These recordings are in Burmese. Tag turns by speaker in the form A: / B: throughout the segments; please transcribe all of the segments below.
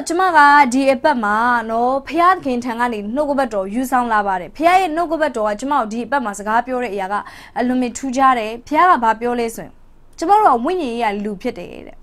A: Chamaga, dear Pama, no, Piatkin Tangani, no gobato, you sound lavare. Pia no gobato, Chamao, deep Pamas, Gapio Yaga, Alumi Tujare, Pia Babio lesson. Tomorrow, winning a lupete.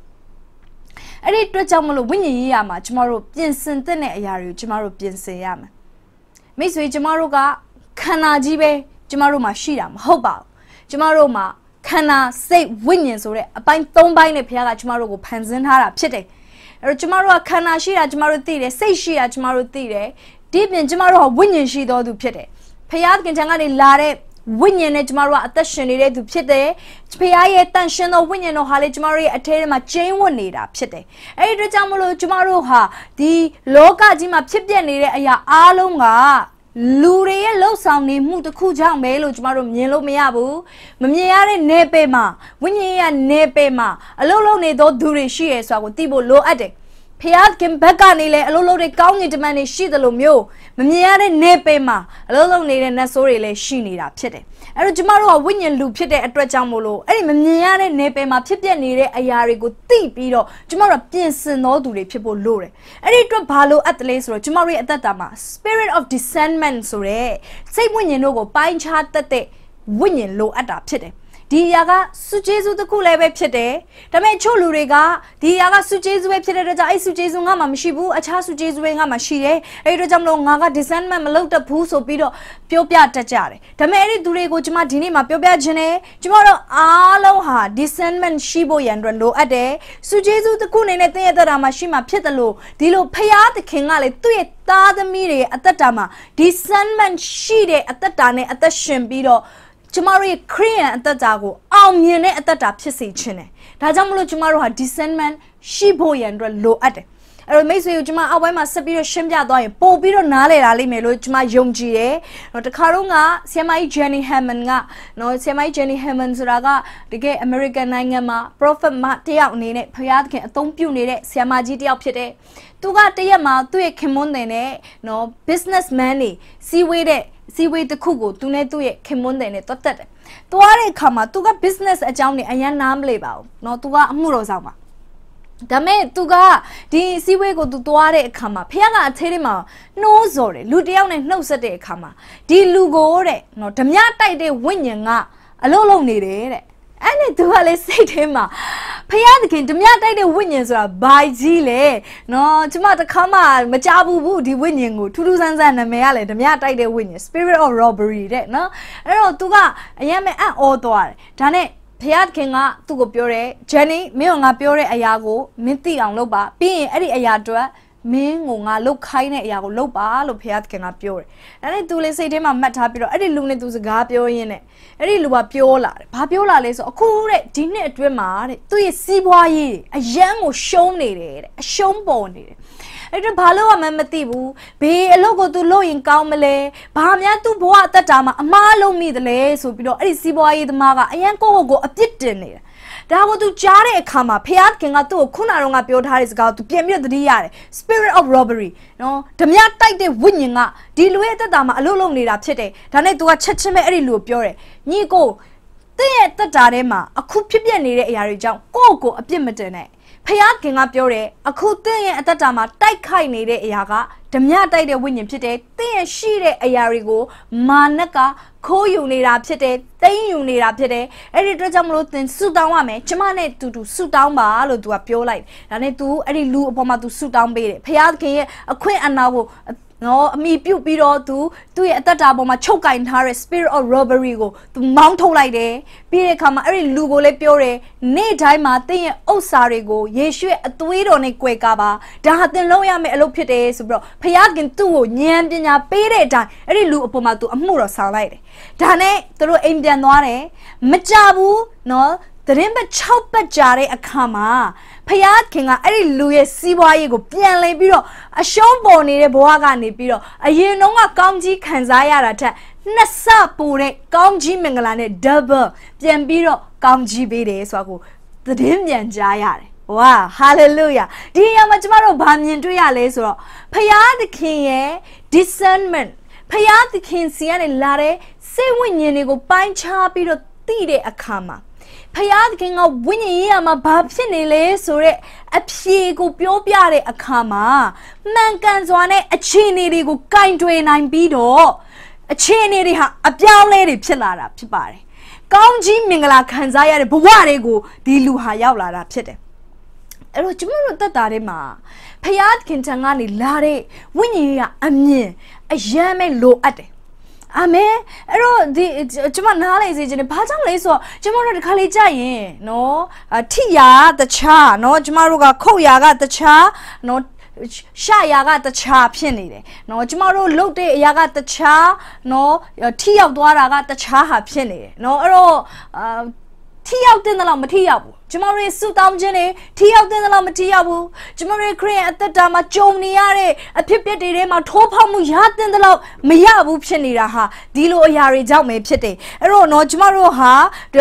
A: I did to Chamolo winning yama, tomorrow, Pinson, Yaru, tomorrow, Pinson yam. Miss Jamaruga, Kana Jibe, Jamaru Mashiram, Hoba, Jamaroma, Kana, say winning, so a pine thong by a Pia Chamaru, Panzan Hara, Pite. Jamaru Kana Shira, Jamaru Tire, say she at Jamaru Tire, deep in Jamaru, winning she do Pite. Payat can tangani lare. Winning at Mara attention to Pite, Pay attention or winning or Halijmari at Terma chain one need up Pite. Ada Jamalo Jamaruha, the Loka Jima Pipia ya Alonga, Lure low sounding Muta Kujang Melo Jamarum Yellow Miabu, Mamiare Nepema, Winnie and Nepema, a low ne do dure she so I would tibo low addict. Piat can Pecanile, a low de county demanding she the Lomio, Mamiare Nepema, a low need and Nasorele she need up Pite. And Jamaru winning loop Pite at Rajamolo, and Mamiare Nepema Pipia nire a yari go deep, Jamara Pinson no do the people lure. And it drop Palo at the lace or Jamari at the Dama, spirit of discernment sore. Say when you know go pine chart that day, winning low adapted. Diaga Sujesu the cool website, the Mecho Lurega, Diaga Sujesu website, I Sujezunga Mashibu, a Chasu Jesuanga Mashie, a Rajamlonga, discernment Malota Puso Pido, Piopia Tachare. The Mary Durego Jamatini, Mapiopia Jene, tomorrow Aloha, discernment Shibo Yandrando a day, Sujesu the cool in a theatre Mashima Pietalo, Dilo Paya the King Ale, Tuet, the Mire at the Tama, discernment Shide at the Tane at the Shimbido. Tomorrow, Korean at the Dago, Mune at the Tapsi Chine. Tajamulo tomorrow had discernment, Shibo and low at it. I remain with Juma Awama Sabiro Shimja Doi, Bobiro Nale Ali Melo Juma Yomji, not the Karunga, Semi Jenny Hammanga, no Semi Jenny Hammons Raga, the gay American Nangama, Prophet Matia Nene, Payatkin, Tompu Nene, Siama Giti Opte. Tuga Tayama, Tue Kimondene, no businessman, see with the Kugu, Tune Tue, Kimondene, Totet. Tuare Kama, Tuga business a Johnny and Yan Nam Label, no Tuga Murozama. Dame Tuga, di Siwe go to Tuare Kama, Piaga Terima, no Zore, Ludian and no Sade Kama, di Lugore, no Tamiata de Winyanga, a lolo needed. And it to say to him, Payatkin, Tamiata de Winyans are by Zile, no Tomata Kama, Majabu Woody Winyangu, Tuluzans and Meale, Tamiata de Winyans, spirit of robbery, no? Ero Tuga, a yame and Otoar, Tane. Payatkinga, Tugo Pure, Jenny, Milanga Pure Ayago, Minti and Loba, being Eddie Ayadra, Mingunga, look kind Ayago, Loba, lo Payatkinga Pure. And I do say to him, I'm Matapiro, Eddie Luna to the Gapio in it. Eddie Lua Piola, Papiola is a cool dinner dreamer, to a seaboy, a young or shown needed, a shown bone. Ito Palo Mamatibu, be a logo to low in Kaumele, Pamia to Boa Tatama, a malo midle, so below a seaboy the Maga, a yanko go a pit in it. Dawo to Jare Kama, Piat King Ato, Kunaranga Piot Harris Gal to Piemia the Diare, spirit of robbery. No, Tamia tight the winninga, Dilueta Dama, a lolo need up today, Tane to a Chachame Erilu Pure, Nico, the Tarema, a Kupia near a Yarijam, Oko a Pimetene. Payatking up your a cool thing at the Tama, Tai Kai needed a yaga, Tamia died a winning today, they she a yarigo, Manaka, Co you need up today, they you need up today, Editor Jamlotin, Sudawame, Chamane to suit down by to a pure light, and it do any loo upon to suit down baby. Payatking a quaint and now. No, me pupilo to at the table my choka in her spirit of robbery go to mount like day. Be come every lugo le pure, nay time a thing oh sorry go, yeshu a tweet on a quakaba, Dahatin loya me elopite, bro, Payagin too, Nyam Dina, pay time, every loop upon my to a mura salade. Dane, through Indian noire, Majabu, no. The Rimba Chopper Jare a Kama. Payat King a Louis Siwago, Pian Biro, a showbone in a boagani biro, a year no a Gomji Kanzayarata, Nasa Pure, Gomji Mengalane, double, Pian Biro, Gomji Bide Swago, the Dimian Jayare. Wow, hallelujah. Dear Majmaro Banyan to Yalesro. Payat the King, discernment. Payat the King, Sian and Lare, say when you go pine chapiro tide a kama. ဖယားသခင်ကဝိညာဉ်ရေးရမှာဘာဖြစ်နေလဲဆိုတဲ့အဖြေကိုပြောပြတဲ့အခါမှာမှန်ကန်စွာနဲ့အခြေအနေတွေကိုကင်တွယ်နိုင်ပြီးတော့အခြေအနေတွေဟာအပြောင်းလဲတွေဖြစ်လာတာဖြစ်ပါတယ်။ကောင်းကြီးမင်္ဂလာခံစားရတဲ့ဘဝတွေကိုဒီလူဟာရောက်လာတာဖြစ်တယ်။အဲ့တော့ကျွန်တော်တို့သက်တာထဲမှာဖယားသခင်ထံကနေလာတဲ့ဝိညာဉ်ရေးကအမြင်အယမ်းမဲ့လိုအပ်တယ်အာမင်အဲ့တော့ဒီကျွန်မနားလေစေချင်တယ်ဘာကြောင့်လဲဆိုတော့ကျွန်မတို့ဒီခါလေးကြရင်နော်ထိရာတခြားနော်ကျွန်မတို့ကခုတ်ရာကတခြားနော်ရှာရာကတခြားဖြစ်နေတယ်နော်ကျမတို့လှုပ်တဲ့အရာကတခြားနော်ထိရောက်သွားတာကတခြားဟာဖြစ်နေတယ်နော်အဲ့တော့ထိရောက်တဲ့လောက်မထိရောက်ဘူးကျမတို့ရဲ့စုတောင်းခြင်းတွေထိရောက်တဲ့လောက်မထိရောက်ဘူးကျမတို့ရဲ့ခရစ်ယာန်အသက်တာမှာကြုံနေရတဲ့အဖြစ်ပြက်တွေထဲမှာထိုးဖောက်မှုရတဲ့လောက်မရဘူးဖြစ်နေတာဟာဒီလိုအရာတွေကြောင့်ပဲဖြစ်တယ်အဲ့တော့နော်ကျမတို့ဟာ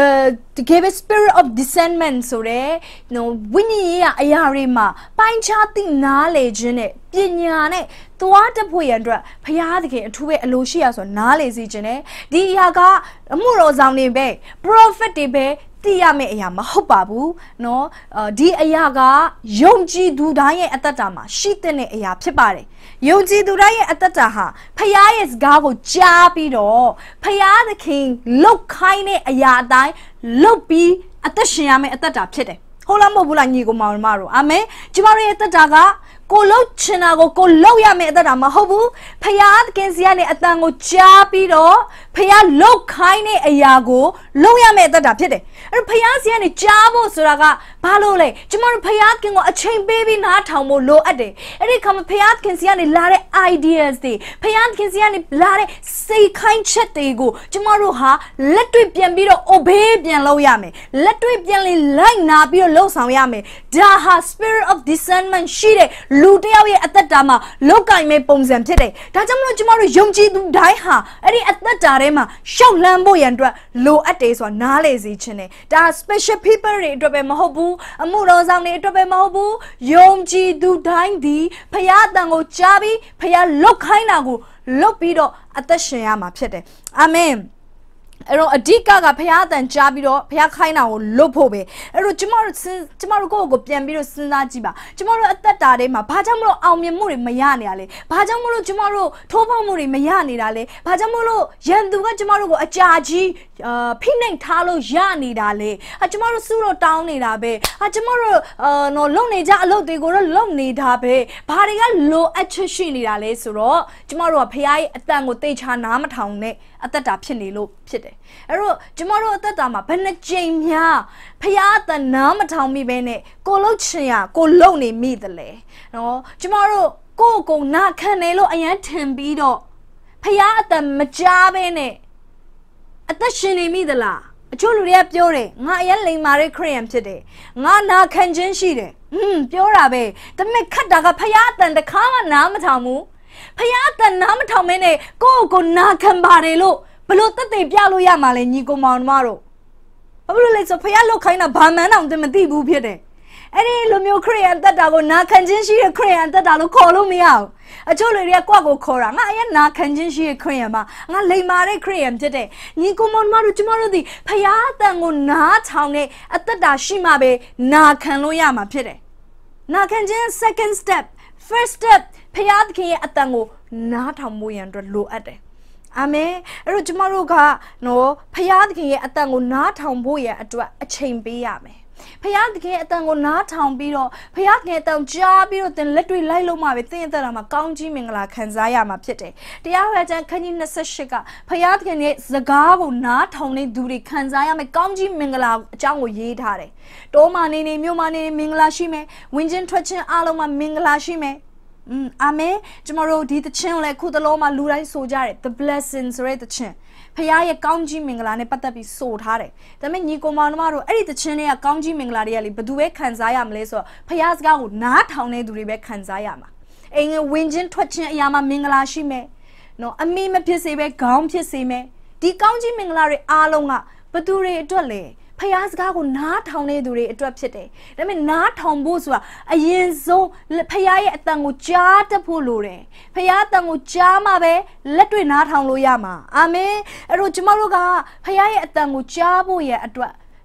A: the give a spirit of discernment ဆိုတဲ့နော်ဝိညာဉ်ရေးအရာတွေမှာပိုင်းခြားသိနားလေခြင်းနဲ့ပညာနဲ့သွားတဖို့ရန်အတွက်ဖျားသခင်အထူးပဲအလိုရှိရဆိုနားလေစီခြင်းနဲ့ဒီအရာကအမှုတော်ဆောင်တွေပဲ prophet တွေပဲသိရမယ့်အရာမဟုတ်ပါဘူးเนาะဒီအရာကယုံကြည်သူတိုင်းရဲ့အသက်တာမှာရှိတဲ့အရာဖြစ်ပါတယ်ယုံကြည်သူတိုင်းရဲ့အသက်တာဟာဖခင်ရဲ့စကားကိုကြားပြီးတော့ဖခင်သခင်လုတ်ခိုင်းတဲ့အရာအတိုင်းလုတ်ပြီးအသက်ရှင်ရမယ့်အသက်တာဖြစ်တယ်ဟုတ်လားမဟုတ်ဘူးလားညီကောင်မောင်မတို့အာမင်ကျမတို့ရဲ့အသက်တာကကိုလှုပ်ချင်တာကိုကိုလှုပ်ရမယ့်အသက်တာမဟုတ်ဘူးဖခင်သခင်စီကနေအတန်ကိုကြားပြီးတော့ဖခင်လှုပ်ခိုင်းတဲ့အရာကိုလှုပ်ရမယ့်အသက်တာဖြစ်တယ်အဲ့တော့ဖခင်စီကနေကြားဖို့ဆိုတာကဘာလို့လဲကျမတို့ဖခင်ခင်ကိုအချိန်ပေးပြီးနားထောင်ဖို့လိုအပ်တယ်အဲ့ဒီခါမှာဖခင်ခင်စီကနေလာတဲ့ ideas တွေဖခင်ခင်စီကနေလာတဲ့စိတ်ခိုင်းချက်တွေကိုကျမတို့ဟာလက်တွေ့ပြန်ပြီးတော့ obey ပြန်လုပ်ရမယ်လက်တွေ့ပြန်လိုက်နာပြီးတော့လှုပ်ဆောင်ရမယ်ဒါဟာ spirit of discernment ရှိတဲ့လူတယောက်ရဲ့အသက်တာမှာလောက်ကင်မဲ့ပုံစံဖြစ်တယ်ဒါကြောင့်မလို့ကျမတို့ယုံကြည်သူတိုင်းဟာအဲ့ဒီအသက်တာထဲမှာရှောက်လန်းဖို့ရန်အတွက်လိုအပ်တယ်ဆိုတာနားလေစေခြင်းနဲ့ဒါ special people တွေအတွက်ပဲမဟုတ်ဘူးအမှုတော်ဆောင်တွေအတွက်ပဲမဟုတ်ဘူးယုံကြည်သူတိုင်းဒီဖခင်အတန်ကိုကြားပြီးဖခင်လုတ်ခိုင်းတာကိုလုတ်ပြီးတော့အသက်ရှင်ရမှာဖြစ်တယ်အာမင်အဲ့တော့အဓိကဖခင်အတန်ကြားပြီးတော့ဖခင်ခိုင်းတာကိုလွတ်ဖို့ပဲအဲ့တော့ကျမတို့ကိုပြန်ပြီးတော့စဉ်းစားကြည့်ပါကျမတို့အသက်တာထဲမှာဘာကြောင့်မလို့အောင်မြင်မှုတွေမရနေရလဲဘာကြောင့်မလို့ကျမတို့ထိုးဖောက်မှုတွေမရနေတာလဲဘာကြောင့်မလို့ရန်သူကကျမတို့ကိုအကြာကြီးဖိနှိပ်ထားလို့ရနေတာလေကျမတို့စုတော့တောင်းနေတာပဲကျမတို့နော်လုံနေကြအလုပ်တွေကိုတော့လုံနေတာပဲဘာတွေကလိုအပ်ချက်ရှိနေတာလဲဆိုတော့ကျမတို့ကဖခင်ရဲ့အတန်ကိုသိချာနားမထောင်နဲ့အသက်တာဖြစ်နေလို့ဖြစ်တယ်အဲ့တော့ကျမတို့အသက်တာမှာဘယ်နှကြိမ်များဖခင်အတန်နားမထောင်မိပဲနဲ့ကိုလှုပ်ချင်ရကိုလုံနေမိတယ်လေနော်ကျမတို့ကိုနာခံနေလို့အရန်ထင်ပြီးတော့ဖခင်အတန်မကြားပဲနဲ့အသက်ရှင်နေမိသလားအချို့လူတွေကပြောတယ်ငါအရင်လိမ်မာတဲ့ခရစ်ယာန်ဖြစ်တယ်ငါနာခံခြင်းရှိတယ်ပြောတာပဲဒါပေမဲ့ခတ်တာကဖခင်အတန်တခါမှနားမထောင်ဘူးဖခင်အတန်နားမထောင်မင်းနဲ့ကိုနာခံပါတယ်လို့ဘလို့တက်တေပြလို့ရမှာလဲညီကောင်မောင်တို့ဘာလို့လဲဆိုဖခင်လောက်ခိုင်းတာဘာမှန်းတော့မသိဘူးဖြစ်တယ်အဲ့ဒီလိုမျိုးခရစ်ယာန်တက်တာကိုနာခံခြင်းရှိတဲ့ခရစ်ယာန်တက်တာလို့ခေါ်လို့မရဘူးအချို့လူတွေကကိုခေါ်တာငါအရင်နာခံခြင်းရှိတဲ့ခရစ်ယာန်မှာငါလိမ်မာတဲ့ခရစ်ယာန်ဖြစ်တဲ့ညီကောင်မောင်တို့ကျမတို့ဒီဖခင်အတန်ကိုနားထောင်တဲ့အသက်တာရှိမှပဲနာခံလို့ရမှာဖြစ်တယ်နာခံခြင်း second step first step ဖခင်သခင်ရဲ့အတန်ကိုနားထောင်မှုရန်အတွက်လိုအပ်တယ်အာမင်အဲ့တော့ကျမတို့ကနော်ဖခင်သခင်ရဲ့အတန်ကိုနားထောင်ဖို့ရန်အတွက်အချိန်ပေးရမယ်ဖခင်သခင်ရဲ့အတန်ကိုနားထောင်ပြီးတော့ဖခင်သခင်အတန်ကြားပြီးတော့သင်လက်တွေ့လိုက်လို့မှပဲသင်ရဲ့အသက်တာမှာကောင်းကြီးမင်္ဂလာခံစားရမှာဖြစ်တယ်တရားဟောခြင်းခန်းကြီး28ကဖခင်သခင်ရဲ့စကားကိုနားထောင်နေသူတွေခံစားရမယ်ကောင်းကြီးမင်္ဂလာအကြောင်းကိုရေးထားတယ်တောမာနေနေမြို့မာနေနေမင်္ဂလာရှိမယ်ဝင်ခြင်းထွက်ခြင်းအားလုံးမှာမင်္ဂလာရှိမယ်အာမင်ကျမတို့ဒီသချင်းကိုလည်းခုတလုံးမှာလူတိုင်းဆိုကြတယ် the blessing ဆိုတဲ့သချင်းဖခင်ရဲ့ကောင်းကြီးမင်္ဂလာနဲ့ပတ်သက်ပြီးဆိုထားတယ်ဒါပေမဲ့ညီကောင်မောင်တို့အဲ့ဒီသချင်းတွေကကောင်းကြီးမင်္ဂလာတွေကလေဘယ်သူပဲခံစားရမလဲဆိုတော့ဖခင်စကားကိုနားထောင်နေသူတွေပဲခံစားရမှာအိမ်ဝင်ခြင်းထွက်ခြင်းအရာမှာမင်္ဂလာရှိမယ်နော်အမိမဖြစ်စေပဲခေါင်းဖြစ်စေမယ်ဒီကောင်းကြီးမင်္ဂလာတွေအားလုံးကဘသူတွေအတွက်လဲဖခင်စကားကိုနားထောင်နေသူတွေအတွက်ဖြစ်တယ်ဒါပေမဲ့နားထောင်ဖို့ဆိုတာအရင်ဆုံးဖခင်ရဲ့အတန်ကိုကြားတတ်ဖို့လိုတယ်ဖခင်အတန်ကိုကြားမှပဲလက်တွေ့နားထောင်လို့ရမှာအာမင်အဲ့တော့ကျမတို့ကဖခင်ရဲ့အတန်ကိုကြားဖို့ရဲ့အတွက်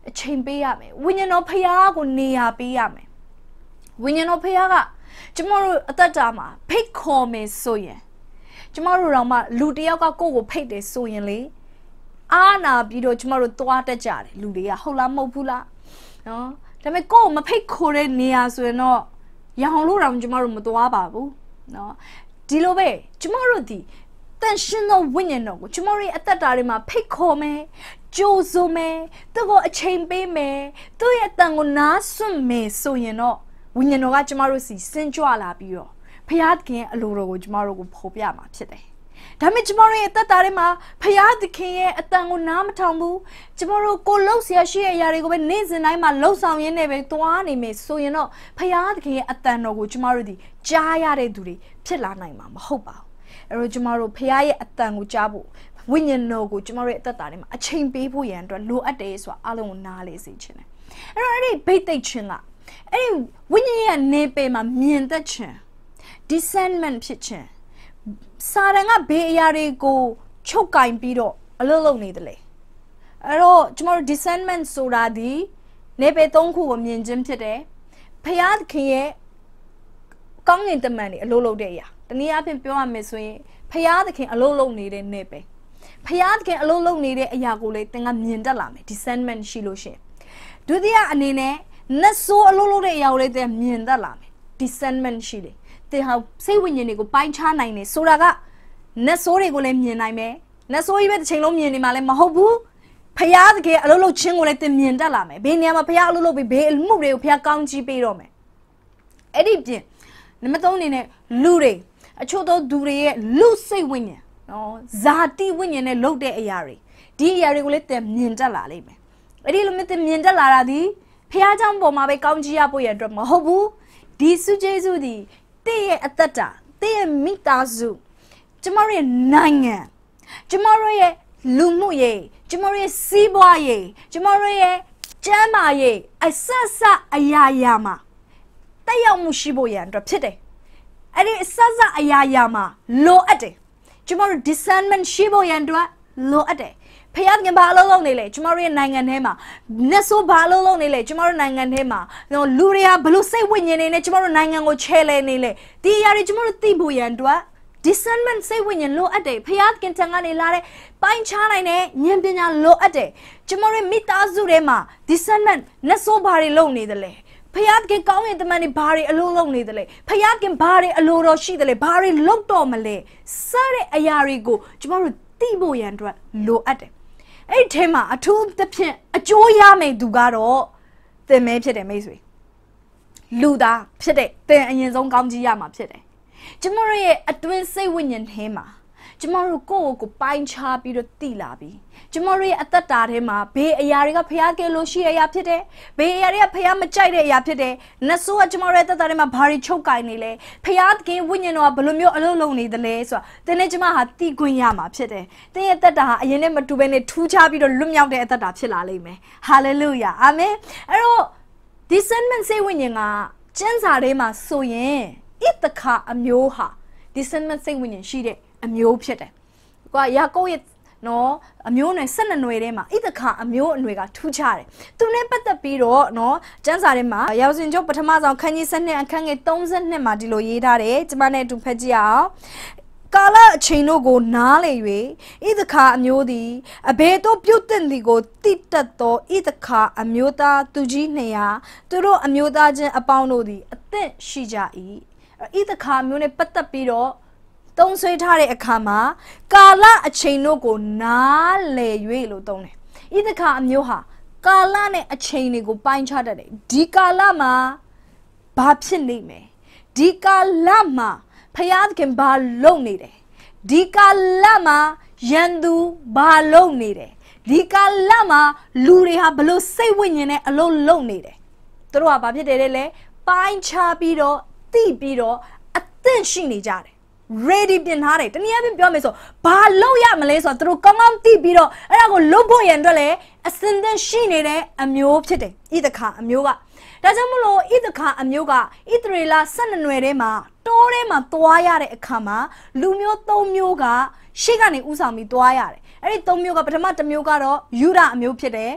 A: အချိန်ပေးရမယ်ဝိညာဉ်တော်ဖခင်ကိုနေရာပေးရမယ်ဝိညာဉ်တော်ဖခင်ကကျမတို့အသက်တာမှာဖိတ်ခေါ်မယ်ဆိုရင်ကျမတို့တော့မှလူတယောက်ကကိုယ့်ကိုဖိတ်တယ်ဆိုရင်လေအားနာပြီးတော့ကျမတို့သွားတတ်ကြတယ်လူတွေကဟုတ်လားမဟုတ်ဘူးလားနော်ဒါပေမဲ့ကိုယ့်ကိုမဖိတ်ခေါ်တဲ့နေရာဆိုရင်တော့ရအောင်လို့တော့ကျမတို့မသွားပါဘူးနော်ဒီလိုပဲကျမတို့ဒီတန်ရှင်သောဝိညာဉ်တော်ကိုကျမတို့ရဲ့အသက်တာတွေမှာဖိတ်ခေါ်မယ်ကြိုးစုံမယ်သူ့ကိုအချိန်ပေးမယ်သူ့ရဲ့အတန်ကိုနားဆွင့်မယ်ဆိုရင်တော့ဝိညာဉ်တော်ကကျမတို့စီစင်ကြွလာပြီးတော့ဖခင်အလိုတော်ကိုကျမတို့ကိုဖော်ပြမှာဖြစ်တယ်ဒါပေမဲ့ကျမတို့ရဲ့အသက်တာတွေမှာဖခင်ရဲ့အတန်ကိုနားမထောင်ဘူးကျမတို့ကိုလှုပ်ရှားရှိတဲ့အရာတွေကိုပဲနေ့စဉ်တိုင်းမှာလှုပ်ဆောင်ရင်းနဲ့ပဲသွားနေမယ်ဆိုရင်တော့ဖခင်ရဲ့အတန်တော်ကိုကျမတို့ဒီကြားရတဲ့သူတွေဖြစ်လာနိုင်မှာမဟုတ်ပါဘူးအဲ့တော့ကျမတို့ဖခင်ရဲ့အတန်ကိုကြားဖို့ဝိညာဉ်တော်ကိုကျမတို့ရဲ့အသက်တာတွေမှာအချိန်ပေးဖို့ရန်အတွက်လိုအပ်တယ်ဆိုတာအားလုံးကိုနားလေစေချင်တယ်အဲ့တော့အဲ့ဒီဘိတ်သိက်ခြင်းကအဲ့ဒီဝိညာဉ်ရဲ့နေပယ်မှာမြင်တတ်ခြင်း discernment ဖြစ်ခြင်းစာရန်ကဘေးအရာတွေကိုချုပ်ကင်ပြီးတော့အလုပ်လုပ်နေတယ်လေအဲ့တော့ကျမတို့ discernment ဆိုတာဒီနေပယ်၃ခုကိုမြင်ခြင်းဖြစ်တယ်ဖခင်ရဲ့ကောင်းကင်တမန်တွေအလုပ်လုပ်တဲ့အရာတနည်းအားဖြင့်ပြောရမယ်ဆိုရင်ဖခင်အလုပ်လုပ်နေတဲ့နေပယ်ဖခင်အလုပ်လုပ်နေတဲ့အရာကိုလေသင်ကမြင်တတ်လာမယ် discernment ရှိလို့ရှိရင်ဒုတိယအနေနဲ့နတ်ဆိုးအလုပ်လုပ်တဲ့အရာကိုလေသင်မြင်တတ်လာမယ် discernment ရှိတယ်သင်ဟာစိတ်ဝိညာဉ်တွေကိုပိုင်းခြားနိုင်တယ်ဆိုတာကနတ်ဆိုးတွေကိုလည်းမြင်နိုင်မယ်နတ်ဆိုးကြီးပဲတစ်ချိန်လုံးမြင်နေမှလည်းမဟုတ်ဘူးဖခင်အလုပ်လုပ်ခြင်းကိုလည်းသင်မြင်တတ်လာမယ်ဘယ်နေရာမှာဖခင်အလုပ်လုပ်ပြီးဘယ်အမှုတွေကိုဖခင်ကောင်းကြီးပေးတော့မယ်အဲ့ဒီပြင်နံပါတ်3အနေနဲ့လူတွေအချို့သောသူတွေရဲ့လူစိတ်ဝိညာဉ်နော်ဇာတိဝိညာဉ်နဲ့လုပ်တဲ့အရာတွေဒီအရာတွေကိုလည်းသင်မြင်တတ်လာလိမ့်မယ်အဲ့ဒီလိုမျိုးသင်မြင်တတ်လာတာဒီဖခင်ကြောင့်ပေါ်မှာပဲကောင်းကြီးရဖို့ရအတွက်မဟုတ်ဘူးဒီစုကျေးဇူးဒီတည့်ရဲ့အသက်တာတည့်ရဲ့မိသားစုကျမတို့ရဲ့နိုင်ငံကျမတို့ရဲ့လူမှုရေးကျမတို့ရဲ့စီးပွားရေးကျမတို့ရဲ့ကျန်းမာရေးအဆက်ဆက်အရာရာမှာတက်ရောက်မှုရှိဖို့ရန်အတွက်ဖြစ်တယ်အဲ့ဒီအဆက်ဆက်အရာရာမှာလိုအပ်တယ်ကျမတို့ discernment ရှိဖို့ရန်အတွက်လိုအပ်တယ်ဖခင်ဘာအလုပ်လုပ်နေလဲကျမတို့ရဲ့နိုင်ငံထဲမှာနတ်ဆိုးဘာအလုပ်လုပ်နေလဲကျမတို့နိုင်ငံထဲမှာလူတွေကဘလို့စိတ်ဝိညာဉ်နေနဲ့ကျမတို့နိုင်ငံကိုချဲလဲနေလဲဒီအရာတွေကျမတို့သိဖို့ရန်အတွက် discernment စိတ်ဝိညာဉ်လိုအပ်တယ်ဖခင်ထံကနေလာတဲ့ပိုင်းခြားနိုင်တဲ့ဉာဏ်ပညာလိုအပ်တယ်ကျမတို့မိသားစုထဲမှာ discernment နတ်ဆိုးဘာတွေလုပ်နေသလဲဖခင်ကောင်းရင်တမန်တွေဘာတွေအလုံးလုံးနေတယ်လဲဖခင်ဘာတွေအလိုတော်ရှိတယ်လဲဘာတွေလုပ်တော့မလဲစတဲ့အရာတွေကိုကျမတို့သိဖို့ရန်အတွက်လိုအပ်တယ်အဲ့ဒီထဲမှာအထူးသဖြင့်အကျိုးရမယ်သူကတော့သင်မဲဖြစ်တယ်မိတ်ဆွေလူသားဖြစ်တဲ့သင်အရင်ဆုံးကောင်းကြီးရမှာဖြစ်တယ်ကျမတို့ရဲ့အတွင်းစိတ်ဝိညာဉ်ထဲမှာကျမတို့ကိုယ့်ကိုပိုင်းခြားပြီးတော့သိလာပြီးကျမတို့ရဲ့အသက်တာထဲမှာဘေးအရာတွေကဖခင်လိုရှိတဲ့အရာဖြစ်တယ်ဘေးအရာတွေကဖခင်မကြိုက်တဲ့အရာဖြစ်တယ်နတ်ဆိုးကကျမတို့ရဲ့အသက်တာထဲမှာဘာတွေချုပ်ကင်နေလဲဖခင်ဝိညာဉ်တော်ကဘယ်လိုမျိုးအလုပ်လုပ်နေသလဲဆိုတာသင်နဲ့ကျမဟာသိခွင့်ရမှာဖြစ်တယ်သင်ရဲ့အသက်တာဟာအရင်နဲ့မတူဘဲနဲ့ထူးခြားပြီးတော့လွတ်မြောက်တဲ့အသက်တာဖြစ်လာလိမ့်မယ်ဟာလေလုယာအာမင်အဲ့တော့ discernment စိတ်ဝိညာဉ်ကကျမ်းစာထဲမှာဆိုရင်ဣသခါအမျိုးဟာ discernment စိတ်ဝိညာဉ်ရှိတဲ့အမျိုးဖြစ်တယ်။ယာကုပ်ရဲ့နော်အမျိုးအနွယ်12နွယ်ထဲမှာဣသခါအမျိုးအနွယ်ကထူးခြားတယ်။သူနဲ့ပတ်သက်ပြီးတော့နော်ကျမ်းစာထဲမှာရာဇဝင်ကျမ်းပထမဆုံးခန်းကြီး7အခန်းငယ်32မှာဒီလိုရေးထားတယ်။ကျမနဲ့အတူဖတ်ကြည့်အောင်။ကာလအချိန်တို့ကိုနားလေ၍ဣသခါအမျိုးသည်အဘယ်သို့ပြုတ်တင်သည်ကိုတိတက်သောဣသခါအမျိုးသားသူကြီး200သူတို့အမျိုးသားချင်းအပေါင်းတို့သည်အသက်ရှိကြ၏ဣသခါမျိုးနဲ့ပတ်သက်ပြီးတော့သုံးဆွဲထားတဲ့အခါမှာကာလအချိန်တို့ကိုနားလေ၍လို့သုံးတယ်ဣသခါအမျိုးဟာကာလနဲ့အချိန်တွေကိုပိုင်းခြားတတ်တယ်ဒီကာလမှာဘာဖြစ်နေမယ်ဒီကာလမှာဖခင်ဘာလုပ်နေတယ်ဒီကာလမှာယန္တူဘာလုပ်နေတယ်ဒီကာလမှာလူတွေဟာဘလို့စိတ်ဝိညာဉ်နဲ့အလုံးလုံးနေတယ်သူတို့ကဘာဖြစ်တယ်လဲပိုင်းခြားပြီးတော့သိပြီးတော့အသင့်ရှိနေကြတယ် ready ပြင်ထားတယ်တနည်းအားဖြင့်ပြောမယ်ဆိုဘာလုပ်ရမလဲဆိုတော့သူတို့ကောင်းကောင်းသိပြီးတော့အဲ့ဒါကိုလုပ်ဖို့ရန်အတွက်လည်းအစင်သင့်ရှိနေတဲ့အမျိုးဖြစ်တယ်ဣသခါအမျိုးကဒါကြောင့်မလို့ဣသခါအမျိုးကဣသရေလ12နွယ်ထဲမှာတိုးထဲမှာသွားရတဲ့အခါမှာလူမျိုး3မျိုးကရှေ့ကနေဥဆောင်ပြီးသွားရတယ်အဲ့ဒီ3မျိုးကပထမတစ်မျိုးကတော့ယူဒအမျိုးဖြစ်တယ်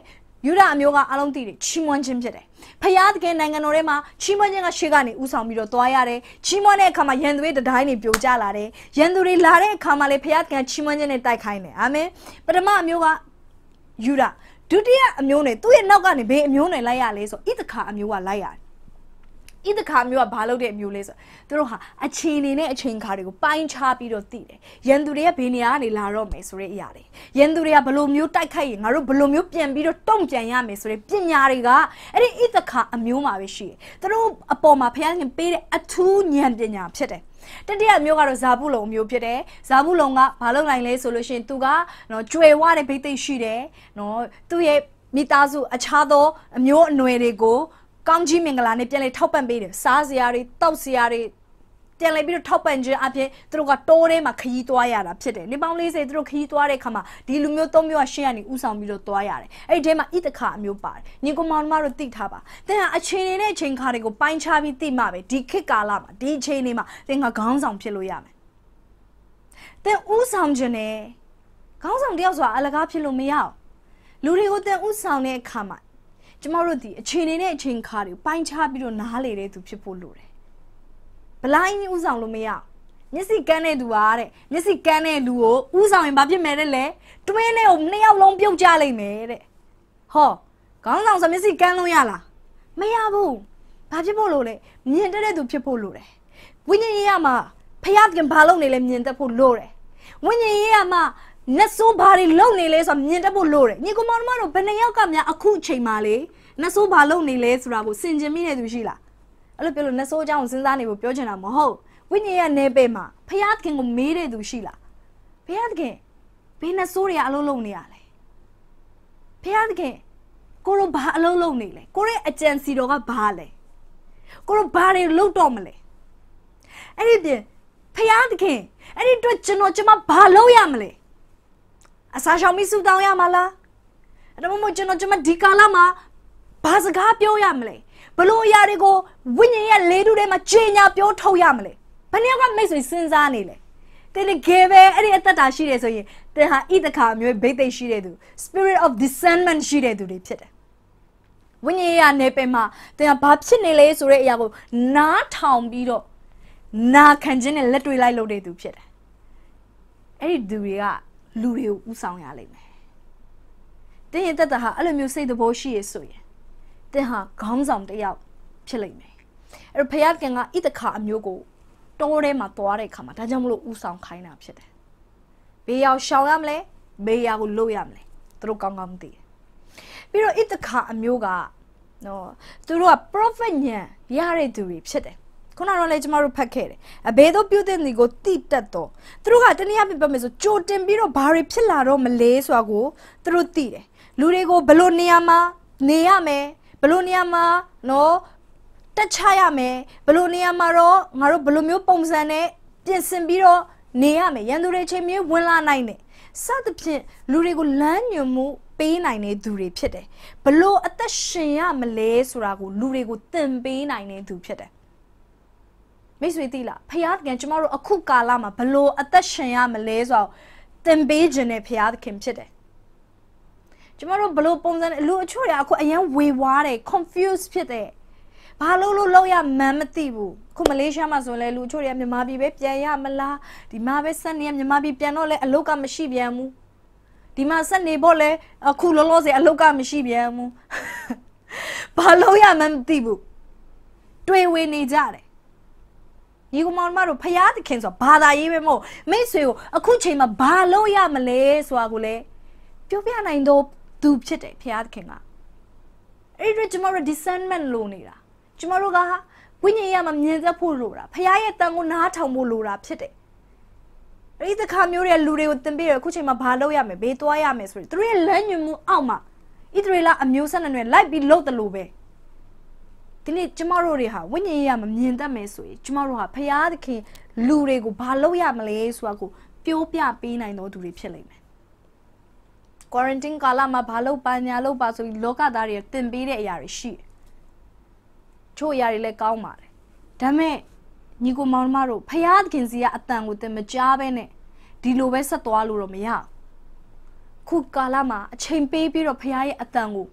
A: ယူဒအမျိုးကအလုံးသိတယ်ချီးမွမ်းခြင်းဖြစ်တယ်ဖယားသခင်နိုင်ငံတော်ထဲမှာချီးမွမ်းခြင်းကရှေ့ကနေဥဆောင်ပြီးတော့သွားရတယ်ချီးမွမ်းတဲ့အခါမှာရန်သူတွေတတိုင်းတွေပြိုကျလာတယ်ရန်သူတွေလာတဲ့အခါမှာလေဖယားသခင်ချီးမွမ်းခြင်းနဲ့တိုက်ခိုင်းတယ်အာမင်ပထမအမျိုးကယူဒဒုတိယအမျိုးနဲ့သူ့ရဲ့နောက်ကနေဘေးအမျိုးနဲ့လိုက်ရလဲဆိုဣသခါအမျိုးကလိုက်ရတယ်ဣသခါမျိုးကဘာလုပ်တဲ့အမျိုးလဲဆိုသူတို့ဟာအခြေအနေနဲ့အချိန်ခါတွေကိုပိုင်းခြားပြီးတော့သိတယ်ရန်သူတွေကဘေးနေရာကနေလာတော့မယ်ဆိုတဲ့အရာတွေရန်သူတွေကဘလို့မျိုးတိုက်ခိုက်ရင်ငါတို့ဘလို့မျိုးပြန်ပြီးတော့တုံ့ပြန်ရမယ်ဆိုတဲ့ပညာတွေကအဲ့ဒီဣသခါအမျိုးမှာပဲရှိတယ်သူတို့အပေါ်မှာဖခင်ကပေးတဲ့အထူးဉာဏ်ပညာဖြစ်တယ်တတိယမျိုးကတော့ဇာဘူးလုံအမျိုးဖြစ်တယ်ဇာဘူးလုံကဘာလုပ်နိုင်လဲဆိုလို့ရှိရင်သူကနော်ကြွယ်ဝတဲ့ဘိသိက်ရှိတယ်နော်သူ့ရဲ့မိသားစုအခြားသောအမျိုးအနွယ်တွေကိုကောင်းကြီးမင်္ဂလာနဲ့ပြန်လေထောက်ပံ့ပေးတယ်စားစရာတွေတောက်စရာတွေပြန်လေပြီးတော့ထောက်ပံ့ခြင်းအပြင်သူတို့ကတိုးထဲမှာခရီးသွားရတာဖြစ်တယ်နေပေါင်း40သူတို့ခရီးသွားတဲ့အခါမှာဒီလူမျိုး၃မျိုးကရှေ့ကနေဥဆောင်ပြီးတော့သွားရတယ်အဲ့ဒီထဲမှာဣသခါအမျိုးပါတယ်ညီကောင်မောင်တို့သိထားပါသင်ဟာအချိန်နဲ့အချိန်ခါတွေကိုပိုင်းခြားပြီးသိမှပဲဒီခေတ်ကာလမှာဒီအချိန်လေးမှာသင်ကခေါင်းဆောင်ဖြစ်လို့ရမယ်သင်ဥဆောင်ခြင်းနဲ့ခေါင်းဆောင်တယောက်ဆိုတာအလကားဖြစ်လို့မရအောင်လူတွေကိုသင်ဥဆောင်တဲ့အခါမှာကျမတို့ဒီအချိန်နဲ့အချိန်ခါတွေပိုင်းခြားပြီးတော့နားလေတဲ့သူဖြစ်ဖို့လိုတယ်။ဗလိုင်းဥဆောင်လို့မရအောင်မျက်စိကန်းတဲ့သူပါတဲ့မျက်စိကန်းတဲ့လူကိုဥဆောင်ရင်ဘာဖြစ်မယ်လဲတွင်းနဲ့ကိုနှစ်ယောက်လုံးပြုတ်ကြလိမ့်မယ်တဲ့။ဟောခေါင်းဆောင်ဆိုမျက်စိကန်းလို့ရလားမရဘူး။ဘာဖြစ်ဖို့လို့လဲမြင်တတ်တဲ့သူဖြစ်ဖို့လိုတယ်။ဝိညာဉ်ရေးရမှာဖျားခင်ဘာလုပ်နေလဲမြင်တတ်ဖို့လိုတယ်။ဝိညာဉ်ရေးရမှာနတ်ဆိုးဘာတွေလုံနေလဲဆိုမြင်တတ်ဖို့လိုတယ်ညီကောင်မတို့ဘယ်နှယောက်ကများအခုချိန်မှာလေနတ်ဆိုးဘာလုံနေလဲဆိုတာကိုစင်ကြင်မိတဲ့သူရှိလားအဲ့လိုပြောလို့နတ်ဆိုးအကြောင်းစဉ်းစားနေဖို့ပြောချင်တာမဟုတ်ဝိညာဉ်ရဲ့နေပေမှာဖျားသခင်ကိုမေးတဲ့သူရှိလားဖျားသခင်ဘယ်နတ်ဆိုးတွေအလုံးလုံနေရလဲဖျားသခင်ကိုရောဘာအလုံးလုံနေလဲကိုရဲ့အကြံစီတော်ကဘာလဲကိုရောဘာတွေလုံတော့မလဲအဲ့ဒီပြင်ဖျားသခင်အဲ့ဒီတော့ကျွန်မဘာလုပ်ရမလဲအစာရှောင်ပြီးစူတောင်းရမှာလားအဲ့ဒါမှမဟုတ်ကျွန်မဒီကာလမှာဘာစကားပြောရမလဲဘလို့အရာတွေကိုဝိညာဉ်ရဲ့လေထုထဲမှာကြေညာပြောထုတ်ရမလဲဘယ်နှယောက်ကမိတ်ဆွေစဉ်းစားနေလဲတင်းငယ်ပဲအဲ့ဒီအသက်တာရှိတယ်ဆိုရင်တင်းဟာဣသခါမျိုးဘိသိက်ရှိတဲ့သူ spirit of discernment ရှိတဲ့သူတွေဖြစ်တယ်ဝိညာဉ်ရဲ့နေပင်မှာတင်းဟာဘာဖြစ်နေလဲဆိုတဲ့အရာကိုနားထောင်ပြီးတော့နာခံခြင်းနဲ့လက်တွေ့လိုက်လုပ်တဲ့သူဖြစ်တယ်အဲ့ဒီသူတွေကလူတွေကိုဥဆောင်ရလိမ့်မယ်တင်းရဲ့တက်တာဟာအဲ့လိုမျိုးစိတ်သဘောရှိရဆိုရင်တင်းဟာခေါင်းဆောင်တစ်ယောက်ဖြစ်လိမ့်မယ်အဲ့တော့ဖယားခင်ကဣသခါအမျိုးကိုတိုးထဲမှာသွားတဲ့အခါမှာဒါကြောင့်မလို့ဥဆောင်ခိုင်းတာဖြစ်တယ်ဘေးရောက်ရှောင်ရမလဲဘေးရောက်ကိုလို့ရမလဲသူတို့ကောင်းကောင်းသိတယ်ပြီးတော့ဣသခါအမျိုးကနော်သူတို့က prophet ညံရတဲ့သူတွေဖြစ်တယ်ခုနကတော့လေကျမတို့ဖတ်ခဲ့တယ်အဘေတို့ပြုတဲ့နေကိုတိတက်တော့သူတို့ကတနည်းအားဖြင့်ပြောမယ်ဆိုကြိုတင်ပြီးတော့ဘာတွေဖြစ်လာတော့မလဲဆိုတာကိုသူတို့သိတယ်လူတွေကိုဘလို့နေရာမှာနေရမယ်ဘလို့နေရာမှာနော်တက်ချရမယ်ဘလို့နေရာမှာတော့ငါတို့ဘလို့မျိုးပုံစံနဲ့ပြင်ဆင်ပြီးတော့နေရမယ်ရန်သူတွေချိန်မြေဝင်လာနိုင်တယ်စသဖြင့်လူတွေကိုလမ်းညွှန်မှုပေးနိုင်တဲ့သူတွေဖြစ်တယ်ဘလို့အသက်ရှင်ရမလဲဆိုတာကိုလူတွေကိုသင်ပေးနိုင်တဲ့သူဖြစ်တယ်မိတ်ဆွေသိလားဖယားသခင်ကျမတို့အခုကာလမှာဘလို့အသက်ရှင်ရမလဲဆိုတော့သင်ပေးခြင်းနဲ့ဖယားသခင်ဖြစ်တယ်ကျမတို့ဘလို့ပုံစံလူအချို့ရအခုအရင်ဝေဝါးတယ် confused ဖြစ်တယ်ဘာလို့လောက်ရမှန်းမသိဘူးခုမလေးရှားမှာဆိုလဲလူအချို့ရမြန်မာပြည်ပဲပြန်ရမလားဒီမှာပဲဆက်နေရမြန်မာပြည်ပြန်တော့လဲအလုတ်ကမရှိပြန်ဘူးဒီမှာဆက်နေဖို့လဲအခုလောလောဆယ်အလုတ်ကမရှိပြန်ဘူးဘာလို့ရမှန်းမသိဘူးတွေ့ဝေနေကြတယ်ဒီကောင်မတို့ဖယားသခင်ဆိုဘာသာရေးပဲမဟုတ်မိတ်ဆွေကိုအခုချိန်မှာဘာလို့ရမလဲဆိုတာကိုလေပြောပြနိုင်တော့သူဖြစ်တယ်ဖယားသခင်ကအဲ့ဒီကျမတို့ discernment လို့နေတာကျမတို့ကဝိညာဉ်ရမှာမြင်တတ်ဖို့လိုတာဖယားရဲ့တန်ကိုနားထောင်ဖို့လိုတာဖြစ်တယ်အဲ့ဒီတခါမျိုးတွေလူတွေကိုသင်ပေးရအခုချိန်မှာဘာလုပ်ရမလဲဘေးသွားရမယ်ဆိုရင်သူတို့ရဲ့လမ်းညွှန်မှုအောက်မှာဣသရေလအမျိုးဆက်နွယ်လိုက်ပြီးလုပ်တယ်လို့ပဲဒီနေ့ကျမတို့တွေဟာဝိညာဉ်ရေးရမမြင်တတ်မယ်ဆိုရင်ကျမတို့ဟာဖယားသခင်လူတွေကိုဘာလုပ်ရမလဲဆိုတာကိုပြောပြပေးနိုင်တော်သူတွေဖြစ်လိမ့်မယ်။ quarantine ကာလမှာဘာလုပ်ပါညာလုပ်ပါဆိုပြီးလောကသားတွေတင်ပေးတဲ့အရာတွေရှိတယ်။ချို့အရာတွေလည်းကောင်းပါတယ်။ဒါပေမဲ့ညီကိုမောင်မတို့ဖယားသခင်စီကအတန်ကိုတင်မကြားဘဲနဲ့ဒီလိုပဲဆက်သွားလို့တော့မရဘူး။ခုကာလမှာအချိန်ပေးပြီးတော့ဖယားရဲ့အတန်ကို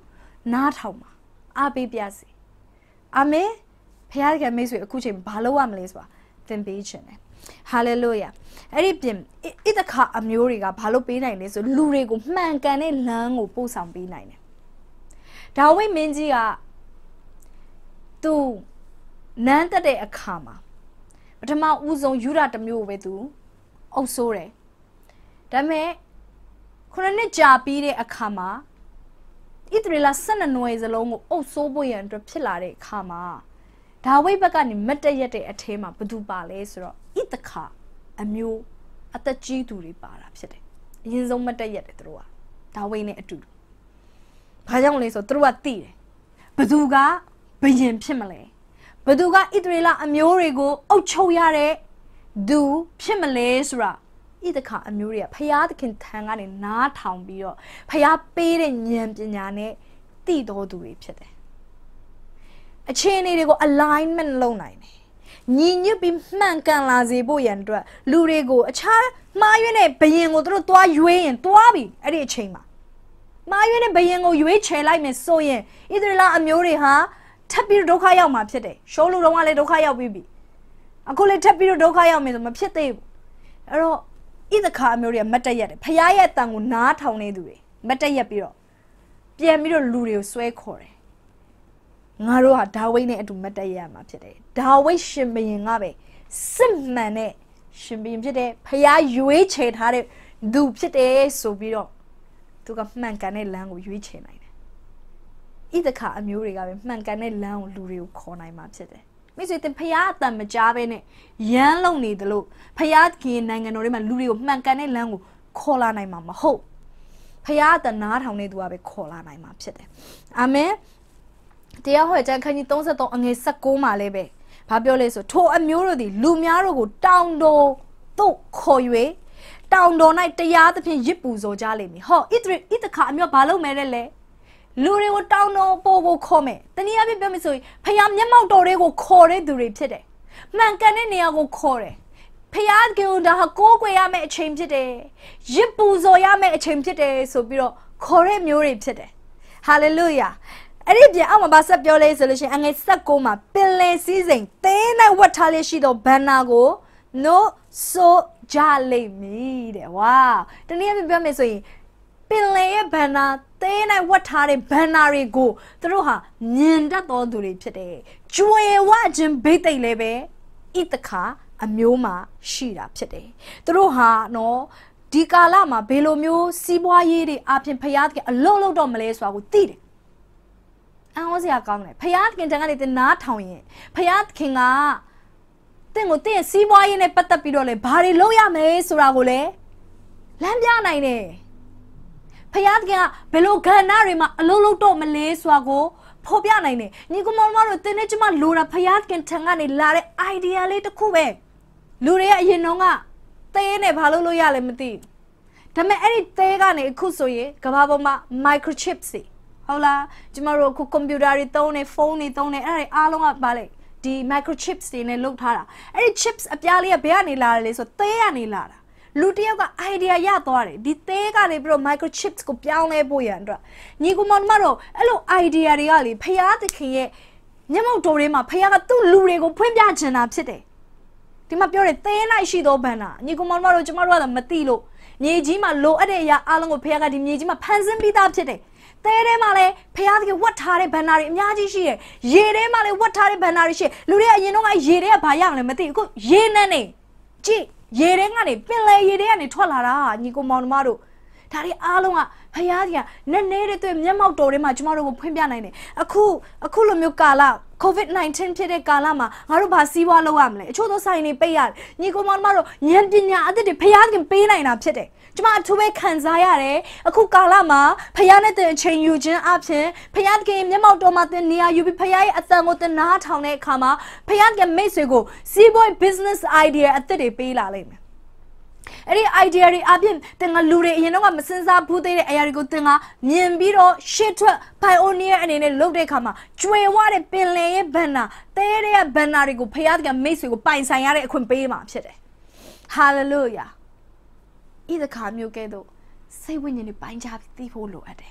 A: နားထောင်ပါအားပေးပြစီအာမင်ဖခင်ကမိတ်ဆွေအခုချိန်ဘာလုပ်ရမလဲဆိုတာသင်ပေးခြင်းတယ်ဟာလေလုယာအဲ့ဒီပြင်ဣသခါအမျိုးတွေကဘာလို့ပေးနိုင်လဲဆိုလူတွေကိုမှန်ကန်တဲ့လမ်းကိုပို့ဆောင်ပေးနိုင်တယ်ဒါဝိမင်းကြီးကသူနန်းတက်တဲ့အခါမှာပထမဦးဆုံးယူဒတစ်မျိုးပဲသူအုပ်ဆိုးတယ်ဒါပေမဲ့ခုနှစ်ကြာပြီးတဲ့အခါမှာဣသရေလ12နွယ်စလုံးကိုအုပ်ဆိုးဖို့ရန်အတွက်ဖြစ်လာတဲ့အခါမှာဒါဝိဘက်ကနေမတ်တရက်တဲ့အထဲမှာဘသူပါလဲဆိုတော့ဣသခါအမျိုးအသက်ကြီးသူတွေပါတာဖြစ်တယ်အရင်ဆုံးမတ်တရက်တယ်သူတို့ကဒါဝိနဲ့အတူဘာကြောင့်လဲဆိုတော့သူတို့ကသိတယ်ဘသူကဘယင်ဖြစ်မလဲဘသူကဣသရေလအမျိုးတွေကိုအုပ်ချုပ်ရတဲ့သူဖြစ်မလဲဆိုတာဣသခါအမျိုးတွေကဖျားသခင်ထံကနေနားထောင်ပြီးတော့ဖျားပေးတဲ့ဉာဏ်ပညာနဲ့သိတော်သူတွေဖြစ်တယ်အခြေအနေတွေကို alignment လုပ်နိုင်တယ်ညီညွတ်ပြီးမှန်ကန်လာစေဖို့ရန်အတွက်လူတွေကိုအခြားမှားယွင်းတဲ့ဘယင်ကိုသူတို့သွားရွေးရင်သွားပြီအဲ့ဒီအချိန်မှာမှားယွင်းတဲ့ဘယင်ကိုရွေးချယ်လိုက်မယ်ဆိုရင်ဣသရေလအမျိုးတွေဟာထပ်ပြီးဒုက္ခရောက်မှာဖြစ်တယ်ရှောလူတော်ကလည်းဒုက္ခရောက်ပြီးပြီအခုလည်းထပ်ပြီးဒုက္ခရောက်မယ်ဆိုမဖြစ်သေးဘူးအဲ့တော့ဣသခါအမျိုးတွေကမတ်တက်ရက်တယ်ဖရားရဲ့အတန်ကိုနားထောင်နေသူတွေမတ်တက်ရက်ပြီးတော့ပြန်ပြီးတော့လူတွေကိုဆွဲခေါ်တယ်ငါတို့ဟာဒါဝိဒ်နဲ့အတူမတ်တက်ရမှာဖြစ်တယ်ဒါဝိဒ်ရှင်ဘုရင်ကပဲစစ်မှန်တဲ့ရှင်ဘုရင်ဖြစ်တဲ့ဖရားရွေးချယ်ထားတဲ့သူဖြစ်တယ်ဆိုပြီးတော့သူကမှန်ကန်တဲ့လမ်းကိုရွေးချယ်နိုင်တယ်ဣသခါအမျိုးတွေကပဲမှန်ကန်တဲ့လမ်းကိုလူတွေကိုခေါ်နိုင်မှာဖြစ်တယ်မိတ်ဆွေတင်ဖရားအတန်မကြားဘဲနဲ့ရမ်းလုံနေတယ်လို့ဖရားခင်နိုင်ငံတော်တွေမှာလူတွေကိုမှန်ကန်တဲ့လမ်းကိုခေါ်လာနိုင်မှာမဟုတ်ဖရားအတန်နားထောင်နေသူကပဲခေါ်လာနိုင်မှာဖြစ်တယ်အာမင်တရားဟောကျမ်းခန်းကြီး33အငယ်16မှာလည်းပဲဘာပြောလဲဆိုထိုအမျိုးတို့သည်လူများတို့ကိုတောင်တော်သို့ခေါ်၍တောင်တော်၌တရားသဖြင့်ရစ်ပူဇော်ကြလိမ့်မည်ဟောဣသခါအမျိုးဘာလုပ်မဲလဲလဲလူတွေကိုတောင်တော်ပေါ်ကိုခေါ်မယ်တနည်းအားဖြင့်ပြောမယ်ဆိုရင်ဖခင်မျက်မှောက်တော်တွေကိုခေါ်တဲ့သူတွေဖြစ်တယ်မှန်ကန်တဲ့နေရာကိုခေါ်တယ်ဖခင်ကဒါဟာကိုးကွယ်ရမယ့်အချိန်ဖြစ်တယ်ရစ်ပူဇော်ရမယ့်အချိန်ဖြစ်တယ်ဆိုပြီးတော့ခေါ်တဲ့မျိုးတွေဖြစ်တယ်ဟာလေလုယာအဲ့ဒီပြန်အောက်မှာဆက်ပြောလဲဆိုလို့ရှိရင်အငယ်16မှာပင်လယ်စည်းစိမ်သဲ၌ဝတ်ထားလျက်ရှိသောဘန္နာကိုနို့ဆိုကြလိမ့်မည်တဲ့ဝါတနည်းအားဖြင့်ပြောမယ်ဆိုရင်ပင်လယ်ရဲ့ဘန္နာသဲ၌ဝတ်ထားတဲ့ဘန္နာတွေကိုသူတို့ဟာမြင်တတ်သောသူတွေဖြစ်တယ်ကျွေဝခြင်းဘိသိက်လည်းပဲဣသခါအမျိုးမှာရှိတာဖြစ်တယ်သူတို့ဟာနော်ဒီကာလမှာဘယ်လိုမျိုးစီးပွားရေးတွေအပြင်ဖျားတဲ့အလုံးလုံးတော့မလဲဆိုတာကိုသိတယ်အော်စရာကောင်းတယ်ဖယားခင်တန်ကနေတင်နားထောင်ရင်ဖယားခင်ကတင့်ကိုတင့်ရဲ့စီးပွားရေးနဲ့ပတ်သက်ပြီးတော့လေဘာတွေလုပ်ရမလဲဆိုတာကိုလေလမ်းပြနိုင်တယ်ဖယားခင်ကဘယ်လိုကဏ္ဍတွေမှာအလုံးလုံးတော့မလဲဆိုတာကိုဖော်ပြနိုင်တယ်ညီကောင်မောင်တို့တင်းနဲ့ကျမလိုတာဖယားခင်ထံကနေလာတဲ့ idea လေးတစ်ခုပဲလူတွေကအရင်တော့ကသေးနဲ့ဘာလုပ်လို့ရလဲမသိဒါပေမဲ့အဲ့ဒီသေးကနေအခုဆိုရင်ကမ္ဘာပေါ်မှာ microchips တွေဟုတ်လားကျမတို့အခုကွန်ပျူတာတွေသုံးနေဖုန်းတွေသုံးနေအဲ့ဒါအားလုံးကပါလေဒီ microchips တွေနဲ့လုပ်ထားတာအဲ့ဒီ chips အပြားလေးကဘယ်ကနေလာတယ်လဲဆိုသေးကနေလာတာလူတယောက်က idea ရသွားတယ်ဒီသေးကနေပြီးတော့ microchips ကိုပြောင်းလဲဖို့ရန်အတွက်ညီကောင်မတို့အဲ့လို idea တွေကလေဖယားသခင်ရဲ့မျက်မှောက်တော်ထဲမှာဖယားကသူ့လူတွေကိုဖွင့်ပြချင်တာဖြစ်တယ်ဒီမှာပြောတယ်သေးလိုက်ရှိသောဘန္နာညီကောင်မတို့ကျမတို့ကမသိလို့မြေကြီးမှာလိုအပ်တဲ့အရာအားလုံးကိုဖယားကဒီမြေကြီးမှာဖန်ဆင်းပြီးသားဖြစ်တယ်တဲထဲမှာလည်းဖျားသခင်ဝတ်ထားတဲ့ဘန္နာတွေအများကြီးရှိတယ်ရေထဲမှာလည်းဝတ်ထားတဲ့ဘန္နာတွေရှိတယ်လူတွေကအရင်တော့ရေထဲကဘာရအောင်လဲမသိဘူးအခုရေနဲ့နေကြည့်ရေထဲကနေပင်လယ်ရေထဲကနေထွက်လာတာညီကောင်မောင်တို့ဒါတွေအားလုံးကဖျားသခင်နည်းနည်းတွေမျက်မှောက်တော်ထဲမှာကျမတို့ကိုဖွင့်ပြနိုင်တယ်အခုလိုမျိုးကာလ COVID-19 ဖြစ်တဲ့ကာလမှာငါတို့ဘာစီးပွားလုပ်ရမလဲအချို့သောဆိုင်တွေပိတ်ရတယ်ညီကောင်မောင်တို့ဉာဏ်ပညာအသစ်တွေဖျားသခင်ပေးနိုင်တာဖြစ်တယ်ကျမအထူးပဲခံစားရတယ်အခုကာလမှာဖယားနဲ့တင်အချိန်ယူခြင်းအပြင်ဖယားကမျက်မှောက်တော်မှာတင်နေရာယူပြီးဖယားရဲ့အသံကိုတင်နားထောင်တဲ့အခါမှာဖယားကမိတ်ဆွေကိုစီးပွား business idea အသစ်တွေပေးလာလိမ့်မယ်အဲ့ဒီ idea တွေအပြင်တင်ကလူတွေအရင်တော့မစင်စားဘူးသေးတဲ့အရာတွေကိုတင်ကမြင်ပြီးတော့ရှစ်ထွက် pioneer အနေနဲ့လုပ်တဲ့အခါမှာကျွေဝတဲ့ပင်လယ်ရဲ့ဘန္နာတဲတဲ့ဘန္နာတွေကိုဖယားကမိတ်ဆွေကိုပိုင်ဆိုင်ရတဲ့အခွင့်ပေးမှာဖြစ်တယ် hallelujahဣသခါမျိုးကဲ့သို့စိတ်ဝိညာဉ်တွေပိုင်းခြားပြီးသိဖို့လိုအပ်တယ်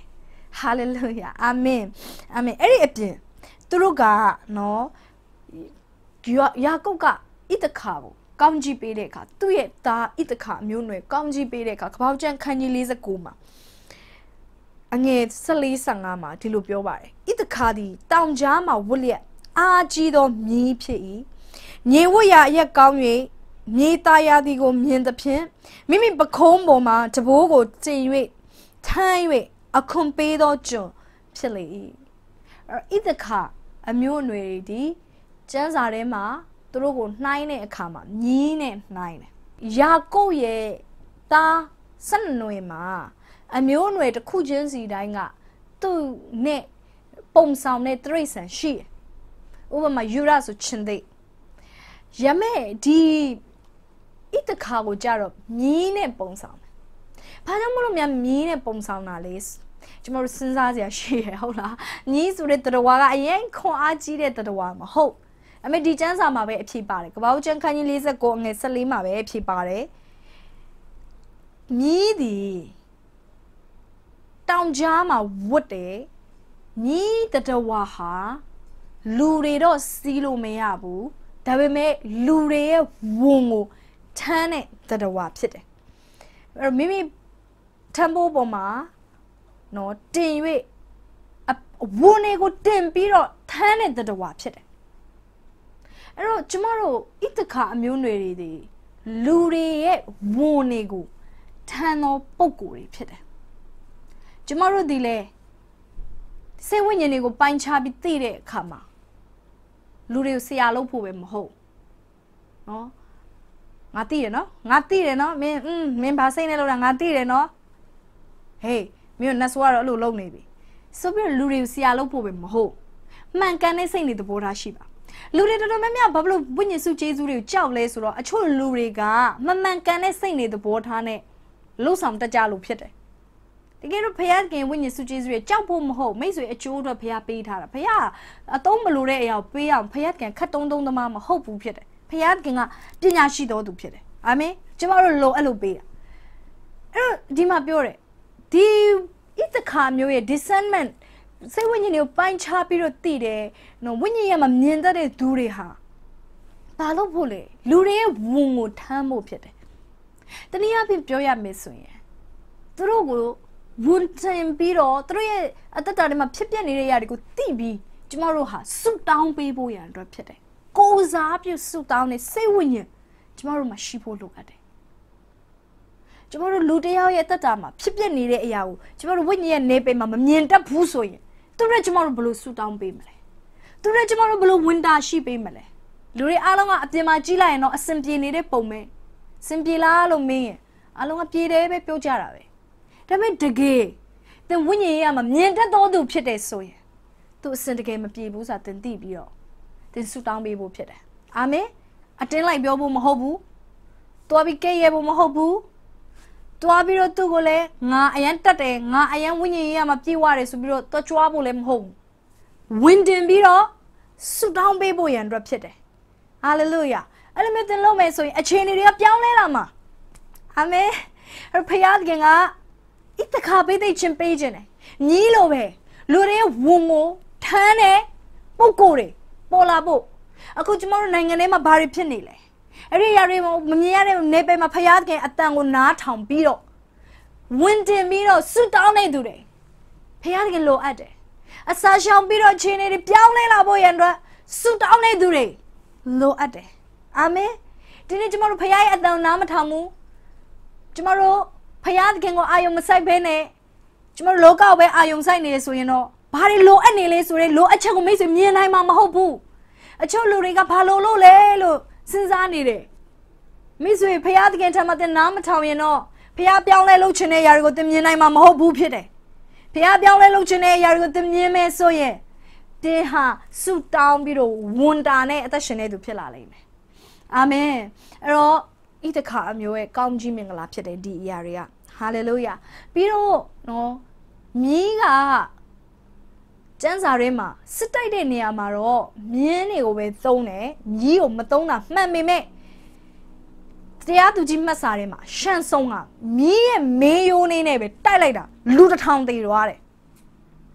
A: hallelujah amen amen အဲ့ဒီအပြင်သူတို့ကနော်ယာကုပ်ကဣသခါကိုကောင်းကြီးပေးတဲ့အခါသူ့ရဲ့သားဣသခါအမျိုးနွယ်ကောင်းကြီးပေးတဲ့အခါကပောက်ကျန်ခန်းကြီး49မှာအငယ်14-15မှာဒီလိုပြောပါတယ်ဣသခါသည်တောင်ကြားမှာဝတ်လျက်အာကြီးသောမြည်ဖြစ်၏ညင်ဝတ်ရာအရက်ကောင်း၍မြေသားရာသည်ကိုမြင်သဖြင့်မိမိပခုံးပေါ်မှာတဘိုးကိုကျင်၍ထမ်း၍အခွန်ပေးသောကျွန်ဖြစ်လေ၏ဣသခါအမျိုးအနွယ်တွေဒီကျမ်းစာထဲမှာသူတို့ကိုနှိုင်းတဲ့အခါမှာမြည်နဲ့နှိုင်းတယ်ယာကုပ်ရဲ့သား12နွယ်မှာအမျိုးအနွယ်တစ်ခုချင်းစီတိုင်းကသူ့နဲ့ပုံဆောင်တဲ့တိရစ္ဆာန်ရှိတယ်ဥပမာယူရဆိုချင်းသိရမဲ့ဒီဣသခါကိုကြတော့မြည်နဲ့ပုံဆောင်တယ်ဘာကြောင့်မလို့များမြည်နဲ့ပုံဆောင်တာလဲကျွန်တော်စဉ်းစားစရာရှိရဟုတ်လားမြည်ဆိုတဲ့တရဝါကအရင်ခွန်အားကြီးတဲ့တရဝါမဟုတ်အမေဒီကျမ်းစာမှာပဲအဖြစ်ပါတယ်ကပောက်ကျန်ခန်းကြီး49အငယ်14မှာပဲအဖြစ်ပါတယ်မြည်သည်တောင်ကြားမှာဝတ်တယ်မြည်တရဝါဟာလူတွေတော့စီးလို့မရဘူးဒါပေမဲ့လူတွေရဲ့ဝန်ကိုထမ်းတဲ့တရဝါဖြစ်တယ်အဲ့မိမိထမ်းဖို့ပေါ်မှာနော်တင်၍ဝန်တွေကိုတင်ပြီးတော့ထမ်းတဲ့တရဝါဖြစ်တယ်အဲ့တော့ကျမတို့ဣသခါအမျိုးနွယ်တွေဒီလူတွေရဲ့ဝန်တွေကိုထမ်းသောပုံကိုယ်တွေဖြစ်တယ်ကျမတို့ဒီလေစိတ်ဝိညာဉ်တွေကိုပိုင်းခြားပြီးသိတဲ့အခါမှာလူတွေကိုဆရာလုပ်ဖို့ပဲမဟုတ်နော်ငါသိတယ်နော်ငါသိတယ်နော်မင်းဘာစိတ်နဲ့လုပ်တာငါသိတယ်နော်ဟေးမင်းနတ်ဆိုကတော့အဲ့လိုလုပ်နေပြီဆိုပြီးလူတွေကိုဆရာလုပ်ဖို့ပဲမဟုတ်မှန်ကန်တဲ့စိတ်နဲ့သဘောထားရှိပါလူတွေတော်တော်များများဘာလို့ဝိညာဉ်စုကျေးဇူးတွေကိုကြောက်လဲဆိုတော့အချို့လူတွေကမမှန်ကန်တဲ့စိတ်နဲ့သဘောထားနဲ့လှုပ်ဆောင်တတ်ကြလို့ဖြစ်တယ်တကယ်တော့ဖယားခင်ဝိညာဉ်စုကျေးဇူးတွေကြောက်ဖို့မဟုတ်မိတ်ဆွေအကျိုးအတွက်ဖယားပေးထားတာဖယားအသုံးမလိုတဲ့အရာကိုပေးအောင်ဖယားခင်ခတ်တုံးသမားမဟုတ်ဘူးဖြစ်တယ်ဖယားခင်ကပညာရှိတော်သူဖြစ်တယ်အာမင်ကျမတို့လိုအဲ့လိုပေးတာအဲ့တော့ဒီမှာပြောတယ်ဒီဣသခါမျိုးရဲ့ discernment စိတ်ဝိညာဉ်ကိုပိုင်းခြားပြီးတော့သိတယ်နော်ဝိညာဉ်ရဲ့မှာမြင်တတ်တဲ့သူတွေဟာဘာလို့ဖို့လဲလူတွေရဲ့ဝန်ကိုထမ်းဖို့ဖြစ်တယ်တနည်းအားဖြင့်ပြောရမယ်ဆိုရင်သူတို့ကိုဝန်ထမ်းပြီးတော့သူတို့ရဲ့အတ္တတာတွေမှာဖြစ်ပျက်နေတဲ့ຢာတွေကိုသိပြီးကျမတို့ဟာဆုတောင်းပေးဖို့ရန်အတွက်ဖြစ်တယ်ကိုယ်စားပြုဆုတောင်းတဲ့စိတ်ဝိညာဉ်ကျမတို့မှာရှိဖို့လိုအပ်တယ်ကျမတို့လူတယောက်ရဲ့အတ္တတာမှာဖြစ်ပျက်နေတဲ့အရာကိုကျမတို့ဝိညာဉ်ရဲ့နေပယ်မှာမမြင်တတ်ဘူးဆိုရင်သူတို့ကျမတို့ဘယ်လိုဆုတောင်းပေးမလဲသူတို့ကျမတို့ဘယ်လိုဝန်တာရှိပေးမလဲလူတွေအားလုံးကအပြင်မှာကြီးလိုက်ရင်တော့အစင်ပြေနေတဲ့ပုံပဲစင်ပြေလားလို့မင်းရင်အားလုံးကပြေတယ်ပဲပြောကြတာပဲဒါပေမဲ့တကယ်သင်ဝိညာဉ်ရေးမှာမြင်တတ်တော်သူဖြစ်တယ်ဆိုရင်သူအစင်တကယ်မပြေဘူးဆိုတာသင်သိပြီးတော့သင်ဆုတောင်းပေးဖို့ဖြစ်တယ်အာမင်အတင်းလိုက်ပြောဖို့မဟုတ်ဘူးတွားပြီးကဲရဲဖို့မဟုတ်ဘူးတွားပြီးတော့သူ့ကိုလည်းငါအရန်တက်တယ်ငါအရန်ဝိညာဉ်ရေးမှာပြေဝရတယ်ဆိုပြီးတော့တွားကြွားဖို့လည်းမဟုတ်ဘူးဝင်တင်ပြီးတော့ဆုတောင်းပေးဖို့ရန်အတွက်ဖြစ်တယ်ဟာလေလုယာအဲ့လိုမျိုးသင်လုပ်မယ်ဆိုရင်အခြေအနေတွေကပြောင်းလဲလာမှာအာမင်အဲ့ဖယားခင်ကဣသခါပေးတဲ့ချင်းပေးခြင်းတယ်ညီးလို့ပဲလူတွေဝန်ကိုထမ်းတဲ့ပုံကိုယ်တွေပေါ်လာဖို့အခုကျမတို့နိုင်ငံထဲမှာဘာတွေဖြစ်နေလဲအဲ့ဒီຢာတွေမမြင်ရတဲ့နေပယ်မှာဖယားခင်အတန်ကိုနားထောင်ပြီးတော့ဝင်တင်ပြီးတော့ဆုတောင်းနေသူတွေဖယားခင်လိုအပ်တယ်အစာရှောင်ပြီးတော့ခြေနေတွေပြောင်းလဲလာဖို့ရန်အတွက်ဆုတောင်းနေသူတွေလိုအပ်တယ်အာမင်ဒီနေ့ကျမတို့ဖယားရဲ့အတန်နားမထောင်ဘူးကျမတို့ဖယားခင်ကိုအာယုံမဆိုင်ဘဲနဲ့ကျမတို့လောကကိုပဲအာယုံဆိုင်နေရဆိုရင်တော့ဘာတွေလိုအပ်နေလဲဆိုရင်လိုအပ်ချက်ကိုမိတ်ဆွေမြင်နိုင်မှာမဟုတ်ဘူးအချို့လူတွေကဘာလို့လို့လဲလို့စဉ်းစားနေတယ်မိတ်ဆွေဖယားခင်ထံမှာတင်နားမထောင်ရင်တော့ဖယားပြောင်းလဲလုပ်ချင်တဲ့ຢာတွေကိုတင်မြင်နိုင်မှာမဟုတ်ဘူးဖြစ်တယ်ဖယားပြောင်းလဲလုပ်ချင်တဲ့ຢာတွေကိုတင်မြင်မယ်ဆိုရင်တင်ဟာဆုတောင်းပြီးတော့ဝန်တာနဲ့အသက်ရှင်နေသူဖြစ်လာလိမ့်မယ်အာမင်အဲ့တော့ဣသခါအမျိုးရဲ့ကောင်းကြီးမင်္ဂလာဖြစ်တဲ့ဒီအရာတွေကဟာလေလုယာပြီးတော့နော်မြင်းကကျမ်းစာထဲမှာစစ်တိုက်တဲ့နေရာမှာတော့မြင်းတွေကိုပဲသုံးတယ်မြီးကိုမသုံးတာမှန်ပေမဲ့တရားသူကြီးမှတ်စာထဲမှာရှန်ဆုံးကမြီးရဲ့မေးရိုးနေနဲ့ပဲတိုက်လိုက်တာလူတစ်ထောင်သေသွားတယ်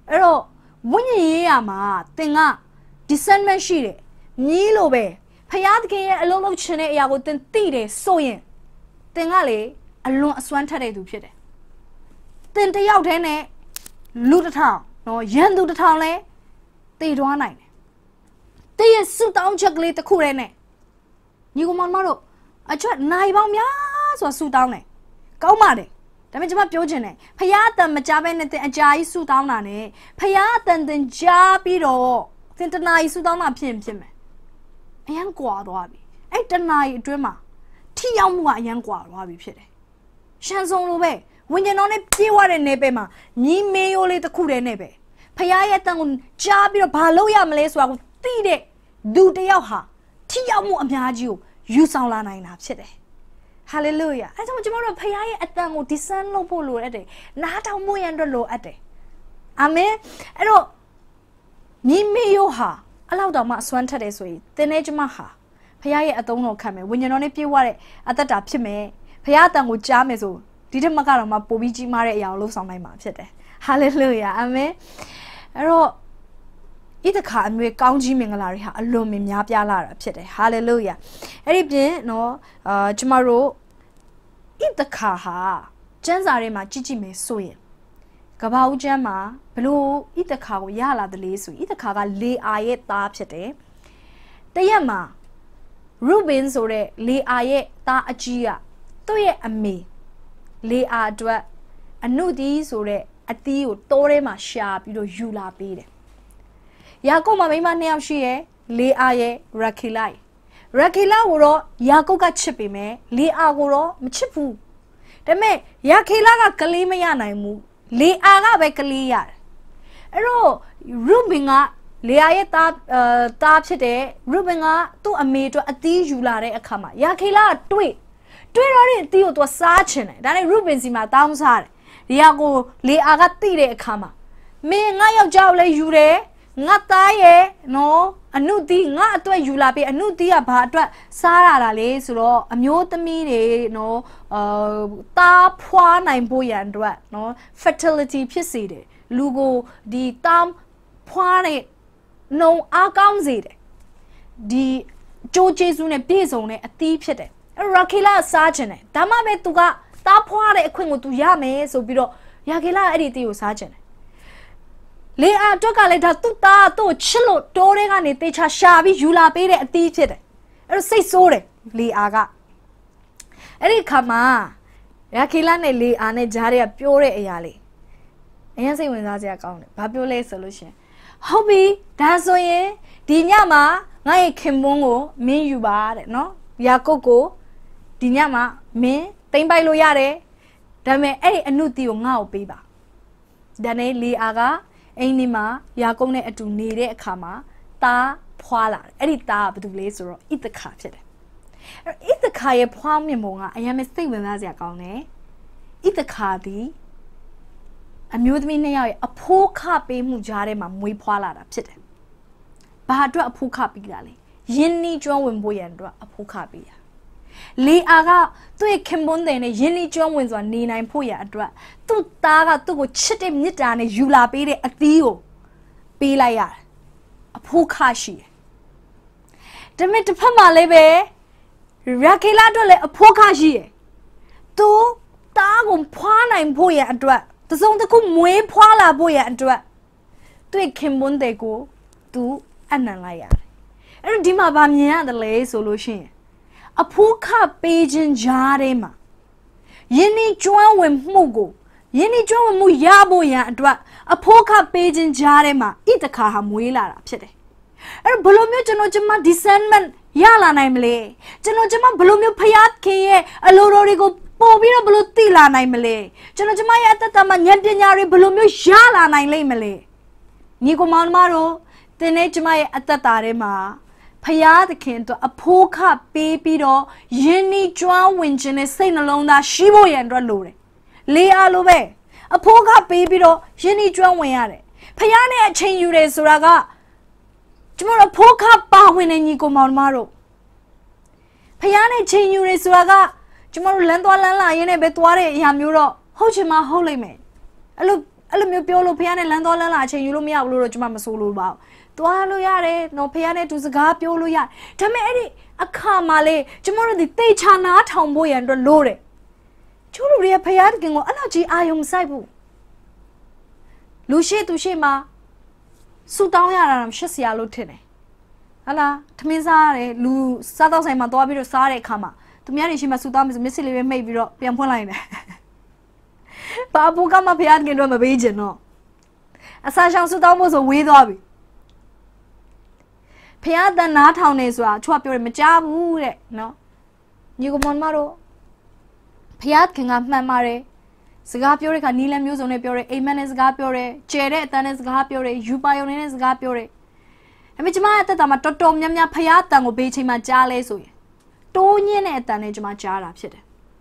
A: ဝိညာဉ်ရေးရမှာသင်က discernment ရှိတယ်မြည်လို့ပဲဖယားသခင်ရဲ့အလုံးလုံးချင်တဲ့အရာကိုသင်သိတယ်ဆိုရင်သင်ကလေအလွန်အစွမ်းထက်တဲ့သူဖြစ်တယ်သင်တယောက်တည်းနဲ့လူတစ်ထောင်နော်ရန်သူတစ်ထောင်လဲတည်သွားနိုင်တယ်သင်ရဲ့စုတောင်းချက်ကလေးတစ်ခုတည်းနဲ့ညီကောင်မတို့အချွတ်နိုင်ပေါင်းများစွာစုတောင်းတယ်ကောင်းပါတယ်ဒါပေမဲ့ကျွန်မပြောချင်တယ်ဖယားအတန်မကြားဘဲနဲ့သင်အကြာကြီးစုတောင်းတာနဲ့ဖယားအတန်သင်ကြားပြီးတော့သင်တနာကြီးစုတောင်းတာဖြစ်မယ်အရန်ကွာသွားပြီအဲ့တနာကြီးအတွင်းမှာထိရောက်မှုကအရန်ကွာသွားပြီဖြစ်တယ်ရှမ်းစုံလိုပဲဝိညာဉ်တော်နဲ့ပြေးဝတဲ့နေပဲမှာညီမေယိုလေးတစ်ခုတည်းနဲ့ပဲဖယားရဲ့တန်ကိုကြားပြီးတော့ဘာလုပ်ရမလဲဆိုတာကိုသိတဲ့သူတယောက်ဟာထိရောက်မှုအများကြီးကိုယူဆောင်လာနိုင်တာဖြစ်တယ်ဟာလေလုယာအဲကြောင့်ကျွန်တော်တို့ဖယားရဲ့အတန်ကို discern လုပ်ဖို့လိုရတယ်နားထောင်မှုရန်အတွက်လိုအပ်တယ်အာမင်အဲ့တော့ညီမေယိုဟာအလောက်တောင်မှအစွမ်းထက်တယ်ဆိုရင်သင်နဲ့ကျမဟာဖယားရဲ့အသုံးတော်ခံမယ်ဝိညာဉ်တော်နဲ့ပြေဝတဲ့အသက်တာဖြစ်မယ်ဖယားအတန်ကိုကြားမယ်ဆိုဒီထက်မကတော့မှပိုပြီးကြီးမားတဲ့အရာကိုလှုပ်ဆောင်နိုင်မှာဖြစ်တယ်ဟာလေလုယာအာမင်အဲ့တော့ဤတခါအမျိုးကောင်းကြီးမင်္ဂလာတွေဟာအလွန်များပြားလာတာဖြစ်တယ်ဟာလေလုယာအဲ့ဒီပြင်နော်ကျမတို့ဤတခါဟာကျမ်းစာထဲမှာကြည့်မယ်ဆိုရင်ကဘာဦးကျမ်းမှာဘလို့ဤတခါကိုရလာတယ်လေဆိုဤတခါကလေအာရဲ့သားဖြစ်တယ်တရက်မှာရူဘင်ဆိုတဲ့လေအာရဲ့သားအကြီးကသူ့ရဲ့အမေလေအာအတွက်အနုတီးဆိုတဲ့အသီးကိုတိုးထဲမှာရှာပြီးတော့ယူလာပေးတယ်ယာကုပ်မှာမိမနှစ်ယောက်ရှိရဲ့လေအာရဲ့ရာခေလကိုတော့ယာကုပ်ကချစ်ပေမဲ့လေအာကိုတော့မချစ်ဘူးဒါပေမဲ့ယာခေလကကလေးမရနိုင်ဘူးလေအာကပဲကလေးရတယ်အဲ့တော့ရူဘင်ကလေအာရဲ့သားဖြစ်တဲ့ရူဘင်ကသူ့အမေအတွက်အသီးယူလာတဲ့အခါမှာယာခေလကတွေ့တော့တဲ့အသီးကိုသူစားချင်တယ်ဒါနဲ့ရူဘင်စီမှာတောင်းစားတယ်ဒီဟာကိုလေအာကသိတဲ့အခါမှာမင်းငါယောက်ျားကိုလည်းယူတယ်ငါသားရဲ့နော်အနုတီးငါအတွက်ယူလာပြီးအနုတီးကဘာအတွက်စားရတာလဲဆိုတော့အမျိုးသမီးတွေနော်သားဖွားနိုင်ဖို့ရန်အတွက်နော် fertility ဖြစ်စေတယ်လူကိုဒီသားဖွားတဲ့နှုံအားကောင်းစေတယ်ဒီကြိုးကျေးဇူးနဲ့ပြည့်စုံတဲ့အသီးဖြစ်တယ်အဲ့ရာခေလစားချင်တယ်ဒါမှပဲသူကသားဖွားတဲ့အခွင့်ကိုသူရမယ်ဆိုပြီးတော့ရာခေလအဲ့ဒီအသီးကိုစားချင်တယ်လေအာအတွက်ကလည်းဒါသူ့သားသူ့ချစ်လို့တိုးတဲ့ကနေတေချာရှာပြီးယူလာပေးတဲ့အသီးဖြစ်တယ်အဲ့တော့စိတ်ဆိုးတယ်လေအာကအဲ့ဒီခါမှာရာခေလနဲ့လေအာနဲ့ဂျားတွေကပြောတဲ့အရာလေးအရင်စိတ်ဝင်စားစရာကောင်းတယ်ဘာပြောလဲဆိုလို့ရှင်ဟုတ်ပြီဒါဆိုရင်ဒီညမှာငါ့ရဲ့ခင်ပွန်းကိုမင်းယူပါတဲ့နော်ယာကုပ်ကိုဒီညမှာမင်းတိမ့်ပိုက်လို့ရတယ်ဒါပေမဲ့အဲ့ဒီအနုတီကိုငါ့ကိုပေးပါဒါနဲ့လေအာကအိမ်ဒီမှာယာကုပ်နဲ့အတူနေတဲ့အခါမှာသားဖွာလာတယ်အဲ့ဒီသားကဘာတူလဲဆိုတော့ဣသခါဖြစ်တယ်အဲ့ဣသခါရဲ့ဖွားမြင်ပုံကအရင်စိတ်ဝင်စားစရာကောင်းတယ်ဣသခါဒီအမျိုးသမီးနှစ်ယောက်ရဲ့အဖိုးခပေးမှုကြားထဲမှာမွေးဖွားလာတာဖြစ်တယ်ဘာအတွက်အဖိုးခပေးတာလဲယင်းနီးကျွမ်းဝင်ဖို့ရန်အတွက်အဖိုးခပေးတာလေအာကသူ့ရဲ့ခင်ပွန်းတဲ့နဲ့ယင်းနီးကျွမ်းဝင်စွာနေနိုင်ဖို့ရန်အတွက်သူ့သားကသူ့ကိုချစ်တဲ့မြတ်တာနဲ့ယူလာပေးတဲ့အသီးကိုပေးလိုက်ရတယ်အဖိုးခရှိတယ်ဒါပေမဲ့တစ်ဖက်မှာလည်းပဲရာခေလအတွက်လည်းအဖိုးခရှိတယ်သူသားကိုဖွားနိုင်ဖို့ရန်အတွက်တစုံတစ်ခုမွေးဖွားလာဖို့ရန်အတွက်သူ့ရဲ့ခင်ပွန်းတဲ့ကိုသူအနံလိုက်ရတယ်အဲ့တော့ဒီမှာဗာမြင်ရတယ်လေဆိုလို့ရှိရင်အဖိုးခပေးခြင်းကြားထဲမှာယင်းဒီကျွမ်းဝင်မှုကိုယင်းဒီကျွမ်းဝင်မှုရဖို့ရန်အတွက်အဖိုးခပေးခြင်းကြားထဲမှာဣတခါဟာမွေးလာတာဖြစ်တယ်အဲ့တော့ဘလို့မျိုးကျွန်တော်ကျမ discernment ရလာနိုင်မလဲကျွန်တော်ကျမဘလို့မျိုးဖျားခင်ရဲ့အလိုတော်တွေကိုပို့ပြီးတော့ဘလို့သိလာနိုင်မလဲကျွန်တော်ကျမရဲ့အသက်တာမှာဉာဏ်ပညာတွေဘလို့မျိုးရလာနိုင်လိမ့်မလဲညီကောင်မောင်မတို့သင်နဲ့ကျမရဲ့အသက်တာထဲမှာဖယားသခင်တို့အဖိုးခပေးပြီးတော့ယင်းဤကျွမ်းဝင်ခြင်းနဲ့စိတ်နှလုံးသားရှိဖို့ရန်အတွက်လိုတယ်လေအားလိုပဲအဖိုးခပေးပြီးတော့ယင်းဤကျွမ်းဝင်ရတယ်ဖယားနဲ့အချိန်ယူတယ်ဆိုတာကကျမတို့အဖိုးခပါဝင်နေညီကိုမောင်မတို့ဖယားနဲ့ချိန်ယူတယ်ဆိုတာကကျမတို့လမ်းသွားလမ်းလာရင်းနဲ့ပဲသွားတဲ့အရာမျိုးတော့ဟုတ်ချင်မှဟုတ်လိမ့်မယ်အဲ့လိုအဲ့လိုမျိုးပြောလို့ဖះနဲ့လမ်းသွားလမ်းလာအချိန်ယူလို့မရဘူးလို့တော့ကျွန်မမဆိုလို့ပါဘူးသွားလို့ရတယ်နော်ဖះနဲ့သူစကားပြောလို့ရဒါပေမဲ့အဲ့ဒီအခါမှာလေကျွန်တော်တို့ဒီတေချာနာထောင်ဖို့ရန်အတွက်လို့တယ်ကျိုးလူတွေကဖះတခင်ကိုအဲ့လိုကြီးအာယုံစိုက်ဖို့လူရှိသူရှိမှာဆူတောင်းရတာရှစ်စရာလို့ထင်တယ်ဟလာထမင်းစားရတယ်လူစားတော့ဆိုင်မှာသွားပြီးတော့စားတဲ့အခါမှာသူများတွေရှိမှဆူတောင်းပြီးမျက်စိလေးပဲမှိတ်ပြီးတော့ပြန်ဖွင့်လိုက်တယ်ဘာဘူးကမှဖះတခင်တို့မပေးချင်တော့အစားရှောင်ဆူတောင်းဖို့ဆိုဝေးသွားပြီဖះတန်နားထောင်နေဆိုတာချွတ်ပြောတယ်မကြားဘူးတဲ့နော်ညီကမွန်မတို့ဖះခင်ကမှန်ပါတယ်စကားပြောတဲ့အခါနီးလန်းမျိုးစုံနဲ့ပြောတယ်အိမ်မက်နဲ့စကားပြောတယ်ကျဲတဲ့အတန်းနဲ့စကားပြောတယ်ယူပါယုံနဲ့စကားပြောတယ်ဒါပေမဲ့ကျမရဲ့အသက်တာမှာတော်တော်များများဖះတန်ကိုဘေးချိန်မှာကြားလဲဆိုရင်တိုးညင်းတဲ့အတန်နဲ့ကျမကြားတာဖြစ်တယ်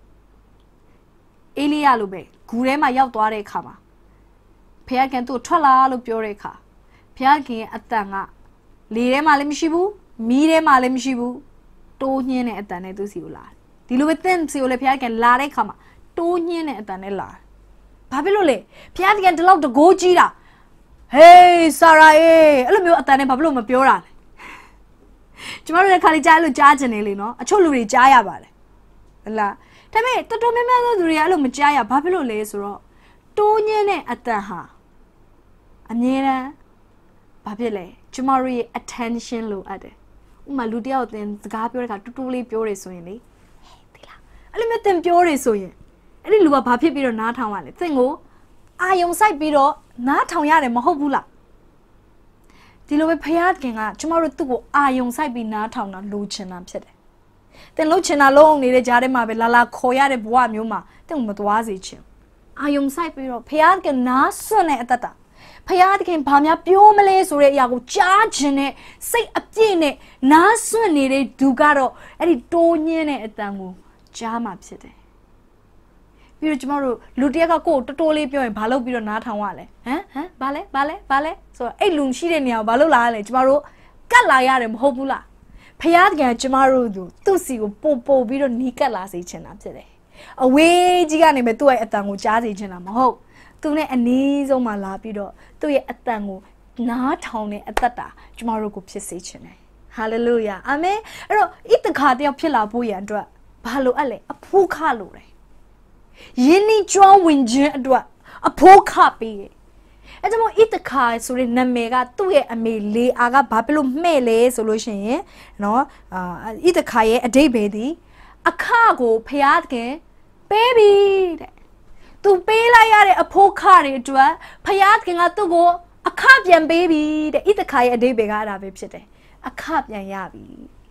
A: အေလိယလိုပဲဂူထဲမှာရောက်သွားတဲ့အခါမှာဖះခင်သူ့ထွက်လာလို့ပြောတဲ့အခါဖះခင်ရဲ့အတန်ကလေထဲမှာလည်းမရှိဘူးမီးထဲမှာလည်းမရှိဘူးတိုးညင်းတဲ့အတန်နဲ့သူ့စီကိုလာတယ်ဒီလိုပဲတင့်စီကိုလည်းဖះခင်လာတဲ့အခါမှာတိုးညင်းတဲ့အတန်နဲ့လာဘာဖြစ်လို့လဲဖះခင်ဒီလောက်တကိုးကြီးတာဟေးဆာရာအေးအဲ့လိုမျိုးအတန်နဲ့ဘာဖြစ်လို့မပြောတာလဲကျမတို့လည်းခါလေးကြားလို့ကြားချင်နေလေနော်အချို့လူတွေကြားရပါတယ်ဟလားဒါပေမဲ့တော်တော်များများသောသူတွေကအဲ့လိုမကြားရဘာဖြစ်လို့လဲဆိုတော့တိုးညင်းတဲ့အတန်ဟာအမြဲတမ်းဘာဖြစ်လဲကျမတို့ရဲ့ attention လိုအပ်တယ်ဥမာလူတယောက်တင်စကားပြောတဲ့အခါတူတူလေးပြောရဆိုရင်လေဟေးဒီလားအဲ့လိုမျိုးတင်ပြောရဆိုရင်အဲ့ဒီလူကဘာဖြစ်ပြီးတော့နားထောင်ရလဲသင်ကိုအာယုံစိုက်ပြီးတော့နားထောင်ရတယ်မဟုတ်ဘူးလားဒီလိုပဲဖះခင်ကကျမတို့သူ့ကိုအာယုံစိုက်ပြီးနားထောင်တာလိုချင်တာဖြစ်တယ်တင်လို့ချင်တာလုံးနေတဲ့ကြားထဲမှာပဲလာခေါ်ရတဲ့ဘဝမျိုးမှာတင်မသွားစေချင်အာယုံစိုက်ပြီးတော့ဖះခင်နားစွန့်တဲ့အတ္တဖះခင်ဘာများပြောမလဲဆိုတဲ့အရာကိုကြားချင်တဲ့စိတ်အပြည့်နဲ့နားစွန့်နေတဲ့သူကတော့အဲ့ဒီတိုးညင်းတဲ့အတန်ကိုကြားမှဖြစ်တယ်ပြီးတော့ကျမတို့လူတယောက်ကကိုယ်တော်တော်လေးပြောရင်ဘာလုပ်ပြီးတော့နားထောင်ရလဲဟမ်ဘာလဲဆိုတော့အဲ့လူရှိတဲ့နေရာကိုဘာလုပ်လာရလဲကျမတို့ကတ်လာရတယ်မဟုတ်ဘူးလားဖះတကယ်ကျမတို့သူ့စီကိုပို့ပြီးတော့နီးကတ်လာစေချင်တာဖြစ်တယ်အဝေးကြီးကနေပဲသူ့ရဲ့အတန်ကိုကြားစေချင်တာမဟုတ်သူနဲ့အနည်းဆုံးမှလာပြီးတော့သူ့ရဲ့အတန်ကိုနားထောင်တဲ့အသက်တာကျမတို့ကိုဖြစ်စေချင်တယ်ဟာလေလုယာအာမင်အဲ့တော့ဣတခါတယောက်ဖြစ်လာဖို့ရန်အတွက်ဘာလို့အဲ့လဲအဖို့ခလို့တယ်ယင်းနီကျွမ်းဝင်ခြင်းအတွက်အဖို့ခပေးတယ်အဲ့ဒါမို့ဣတခါဆိုတဲ့နာမည်ကသူ့ရဲ့အမေလေအာကဘာဖြစ်လို့မှဲ့လဲဆိုလို့ရှိရင်နော်ဣတခါရဲ့အဓိပ္ပာယ်ဒီအခကိုဖျားခင်ပေးပြီတဲ့သူပေးလိုက်ရတဲ့အဖို့ခတွေအတွက်ဖျားခင်ကသူ့ကိုအခပြန်ပေးပြီတဲ့ဣတခါရဲ့အဓိပ္ပာယ်ကအဲ့ဒါပဲဖြစ်တယ်အခပြန်ရပြီ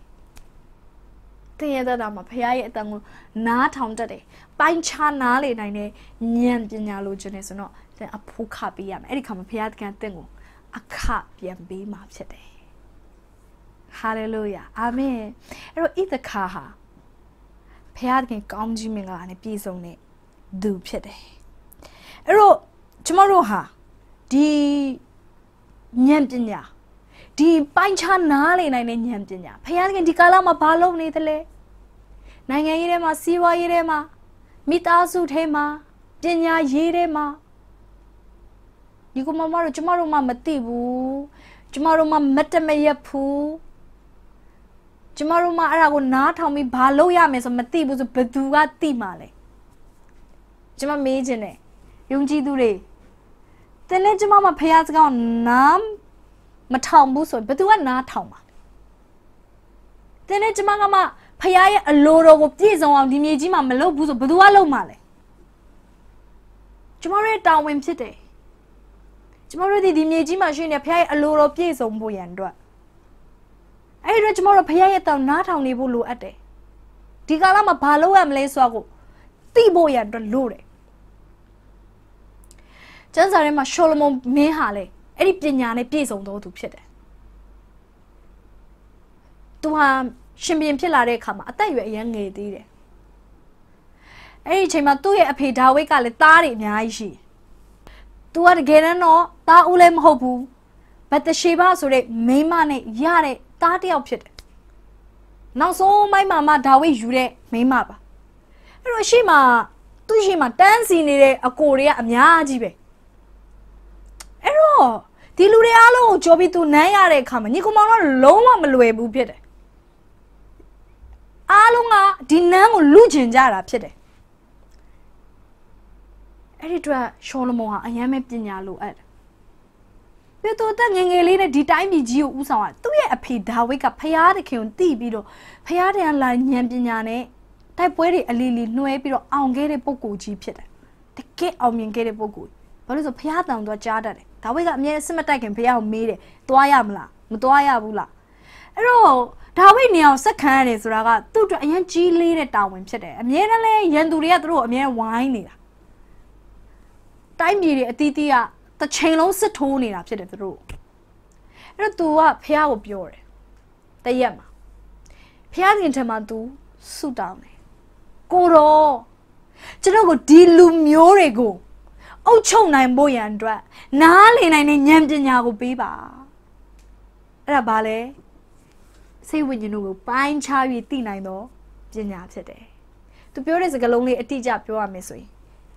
A: တင်ရတဲ့မှာဖះရဲ့အတန်ကိုနားထောင်တတ်တယ်ပိုင်းခြားနားလေနိုင်တဲ့ဉာဏ်ပညာလိုချင်တယ်ဆိုတော့တင်အဖို့ခပေးရမယ်အဲ့ဒီခါမှာဖះတကန်တင့်ကိုအခပြန်ပေးမှာဖြစ်တယ်ဟာလေလုယာအာမင်အဲ့တော့ဣသခါဟာဖះတကန်ကောင်းကြီးမင်္ဂလာနဲ့ပြည့်စုံတဲ့သူဖြစ်တယ်အဲ့တော့ကျမတို့ဟာဒီဉာဏ်ပညာဒီပိုင်းခြားနားလေနိုင်တဲ့ဉာဏ်ပညာဖះတခင်ဒီကာလမှာဘာလုပ်နေသလဲနိုင်ငံရေးထဲမှာစီးပွားရေးထဲမှာမိသားစုထဲမှာပညာရေးထဲမှာဒီကမမတို့ကျမတို့မှမသိဘူးကျမတို့မှမတမရက်ဘူးကျမတို့မှအဲ့ဒါကိုနားထောင်ပြီးဘာလုပ်ရမယ်ဆိုမသိဘူးဆိုဘယ်သူကသိမှာလဲကျမမေးခြင်းနဲ့ယုံကြည်သူတွေတင်းနဲ့ကျမမှဖះစကားနားမထောင်ဘူးဆိုဘယ်သူကနားထောင်မှာတင်းနဲ့ကျမကမှဖះရဲ့အလိုတော်ကိုပြည့်စုံအောင်ဒီမြေကြီးမှာမလုပ်ဘူးဆိုဘယ်သူကလုပ်မှာလဲကျမတို့ရဲ့တာဝန်ဖြစ်တယ်ကျမတို့ဒီမြေကြီးမှာရှိနေဖះရဲ့အလိုတော်ပြည့်စုံဖို့ရန်အတွက်အဲ့ဒီတော့ကျမတို့ဖះရဲ့တောင်းနားထောင်နေဖို့လိုအပ်တယ်ဒီကာလမှာဘာလုပ်ရမလဲဆိုတာကိုသိဖို့ရန်အတွက်လိုတယ်ကျမ်းစာထဲမှာရှောလမုန်မင်းဟာလေအဲ့ဒီပညာနဲ့ပြည့်စုံသောသူဖြစ်တယ်သူဟာရှင်ဘုရင်ဖြစ်လာတဲ့အခါမှာအသက်အရွယ်အရင်ငယ်သေးတယ်အဲ့ဒီအချိန်မှာသူ့ရဲ့အဖေဒါဝိဒ်ကလည်းသားတွေအများကြီးရှိသူကတကယ်တမ်းတော့သားဦးလည်းမဟုတ်ဘူးဘတ်တရှေဘဆိုတဲ့မိန်းမနဲ့ရတဲ့သားတစ်ယောက်ဖြစ်တယ်နောက်ဆုံးမိုင်းမာမဒါဝိဒ်ယူတဲ့မိန်းမပါအဲ့တော့ရှေ့မှာသူ့ရှေ့မှာတန်းစီနေတဲ့အကိုတွေကအများကြီးပဲဒီလူတွေအားလုံးကိုကြော်ပြီးသူနမ်းရတဲ့အခါမှာညီကောင်မောင်တို့လုံးဝမလွယ်ဘူးဖြစ်တယ်အားလုံးကဒီနမ်းကိုလူကျင်ကြတာဖြစ်တယ်အဲ့ဒီအတွက်ရှောလမုန်ဟာအယမ်းပဲပညာလိုအပ်တယ်ပြီးတော့တက်ငယ်ငယ်လေးနဲ့ဒီတိုင်းပြည်ကြီးကိုဥဆောင်ရသူ့ရဲ့အဖေဒါဝိဒ်ကဖျားသခင်ကိုတည်ပြီးတော့ဖျားတဲ့လာဉာဏ်ပညာနဲ့တိုက်ပွဲတွေအလီလီနှွဲပြီးတော့အောင်ခဲ့တဲ့ပုဂ္ဂိုလ်ကြီးဖြစ်တယ်တကယ်အောင်မြင်ခဲ့တဲ့ပုဂ္ဂိုလ်ဘာလို့ဆိုဖျားတောင်တော့ကြားတတ်တယ်ဒါဝိဒ်ကအမြဲစစ်မတိုက်ခင်ဖျားကိုမေးတယ်သွားရမလားမသွားရဘူးလားအဲ့တော့ဒါဝိဒ်နေအောင်ဆက်ခံရတယ်ဆိုတာကသူ့အတွက်အရင်ကြီးလေးတဲ့တာဝန်ဖြစ်တယ်အမြဲတမ်းလဲရန်သူတွေကသူတို့အမြဲဝိုင်းနေတာတိုင်းပြည်တွေအတီးတီးကတစ်ချိန်လုံးစစ်ထိုးနေတာဖြစ်တယ်သူတို့အဲ့တော့ तू ကဖះကိုပြောတယ်တရက်မှာဖះခင်ထမှာ तू ဆုတောင်းတယ်ကိုတော့ကျွန်တော်ကိုဒီလူမျိုးတွေကိုအုပ်ချုပ်နိုင်ဖို့ရန်အတွက်နားလည်နိုင်တဲ့ဉာဏ်ပညာကိုပေးပါအဲ့ဒါဘာလဲစိတ်ဝိညာဉ်တို့ကိုပိုင်းခြားပြီးသိနိုင်တော့ပညာဖြစ်တယ် तू ပြောတဲ့စကားလုံးလေးအတိအကျပြောရမယ်ဆိုရင်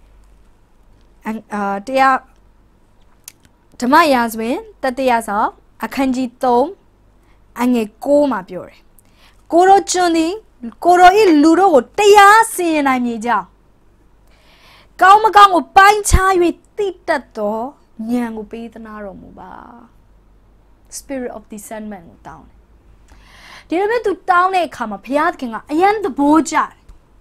A: တရားဓမ္မရာဇဝင်တတိယဆောင်အခန်းကြီး3အငယ်6မှာပြောတယ်ကိုရောကျွန်းသည်ကိုရောဤလူတို့ကိုတရားစီရင်နိုင်မည်ကြောင်းကောင်းမကောင်းကိုပိုင်းခြား၍သိတတ်သောဉာဏ်ကိုပေးသနာတော်မူပါ Spirit of discernment ကိုတောင်းတယ်ဒီလိုပဲသူတောင်းတဲ့အခါမှာဘုရားသခင်ကအယံသဘောကျတယ်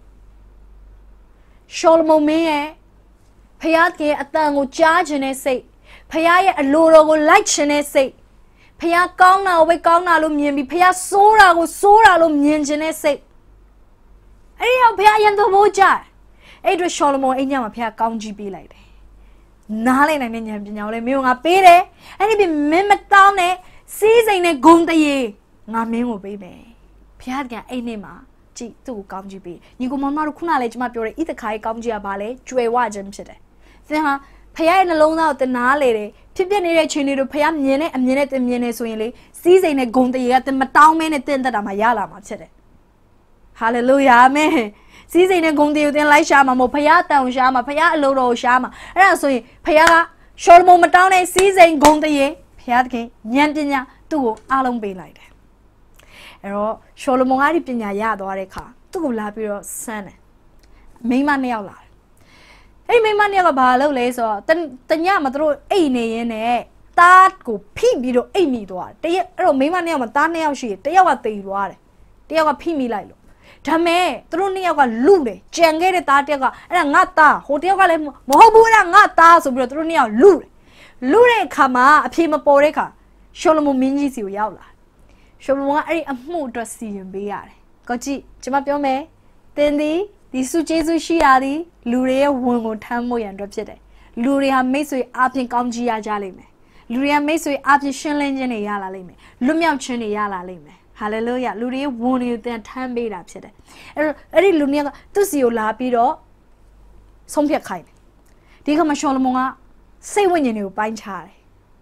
A: ရှောလမုန်မင်းရဲ့ဖျားကအတန်ကိုကြားခြင်းနဲ့စိတ်ဖျားရဲ့အလိုတော်ကိုလိုက်ခြင်းနဲ့စိတ်ဖျားကောင်းတာကိုပဲကောင်းတာလို့မြင်ပြီးဖျားဆိုးတာကိုဆိုးတာလို့မြင်ခြင်းနဲ့စိတ်အဲ့ဒီတော့ဖျားရန်သဘောကျအဲ့အတွက်ရှောလမုန်အိမ်ညမှာဖျားကောင်းကြီးပေးလိုက်တယ်နားလည်နိုင်တဲ့ဉာဏ်ပညာကိုလည်းမင်းကပေးတယ်အဲ့ဒီပြင်မင်းမတောင်းနဲ့စီးစိမ်နဲ့ဂုံတရေငါမင်းကိုပေးမယ်ဖျားကအိမ်နဲ့မှာကြည့်သူ့ကိုကောင်းကြီးပေးညီကောင်မတို့ခုနလည်းကျွန်မပြောတယ်ဣသခါရဲ့ကောင်းကြီးကဘာလဲကြွယ်ဝခြင်းဖြစ်တယ်သင်ဟာဖခင်ရဲ့နှလုံးသားကိုတင်နာလေတယ်ဖြစ်ဖြစ်နေတဲ့ချိန်လေးတို့ဖခင်မြင်တဲ့အမြင်နဲ့တင်မြင်နေဆိုရင်လေစီးစိမ်နဲ့ဂုံတရေကတင်မတောင်းမဲနဲ့တင်သက်တာမှရလာမှာဖြစ်တယ်ဟာလေလုယာအာမင်စီးစိမ်နဲ့ဂုံတရေကိုတင်လိုက်ရှာမှာမဟုတ်ဖခင်တောင်းရှာမှာဖခင်အလိုတော်ကိုရှာမှာအဲ့ဒါဆိုရင်ဖခင်ကရှောလမုန်မတောင်းတဲ့စီးစိမ်ဂုံတရေဖခင်သခင်ဉာဏ်ပညာသူ့ကိုအားလုံးပေးလိုက်တယ်အဲ့တော့ရှောလမုန်ကဒီပညာရသွားတဲ့အခါသူ့ကိုလာပြီးတော့ဆန်းတယ်မိန်းမနှစ်ယောက်လာအဲ့မိမနှစ်ယောက်ကဘာလုပ်လဲဆိုတော့တညမှာသူတို့အိတ်နေရင်းနဲ့တားကိုဖိပြီးတော့အိတ်မိသွားတယ်တရက်အဲ့တော့မိမနှစ်ယောက်မှာတားနှစ်ယောက်ရှိတယ်တယောက်ကတိမ်သွားတယ်တယောက်ကဖိမိလိုက်လို့ဒါမဲ့သူတို့နှစ်ယောက်ကလူတယ်ကြံခဲ့တဲ့တားတယောက်ကအဲ့ဒါငါတားဟိုတယောက်ကလည်းမဟုတ်ဘူးအဲ့ဒါငါတားဆိုပြီးတော့သူတို့နှစ်ယောက်လူတဲ့အခါမှာအဖေမပေါ်တဲ့အခါရှောလမုန်မင်းကြီးစီကိုရောက်လာရှောလမုန်ကအဲ့ဒီအမှုအတွက်စီရင်ပေးရတယ်ကိုကြည့်ကျွန်မပြောမယ်တင်းဒီစုကျေးဇူးရှိရသည်လူတွေရဲ့ဝန်ကိုထမ်းဖို့ရန်အတွက်ဖြစ်တယ်လူတွေဟာမိတ်ဆွေအပြင်ကောင်းကြီးရကြလိမ့်မယ်လူတွေကမိတ်ဆွေအပြင်ရှင်းလင်းခြင်းတွေရလာလိမ့်မယ်လွတ်မြောက်ခြင်းတွေရလာလိမ့်မယ်ဟာလေလုယာလူတွေရဲ့ဝန်တွေကိုသင်ထမ်းပေးတာဖြစ်တယ်အဲ့ဒီလူတွေကသူ့စီကိုလာပြီးတော့ဆုံးဖြတ်ခိုင်းတယ်ဒီခါမှာရှောလမုန်ကစိတ်ဝိညာဉ်တွေကိုပိုင်းခြားတယ်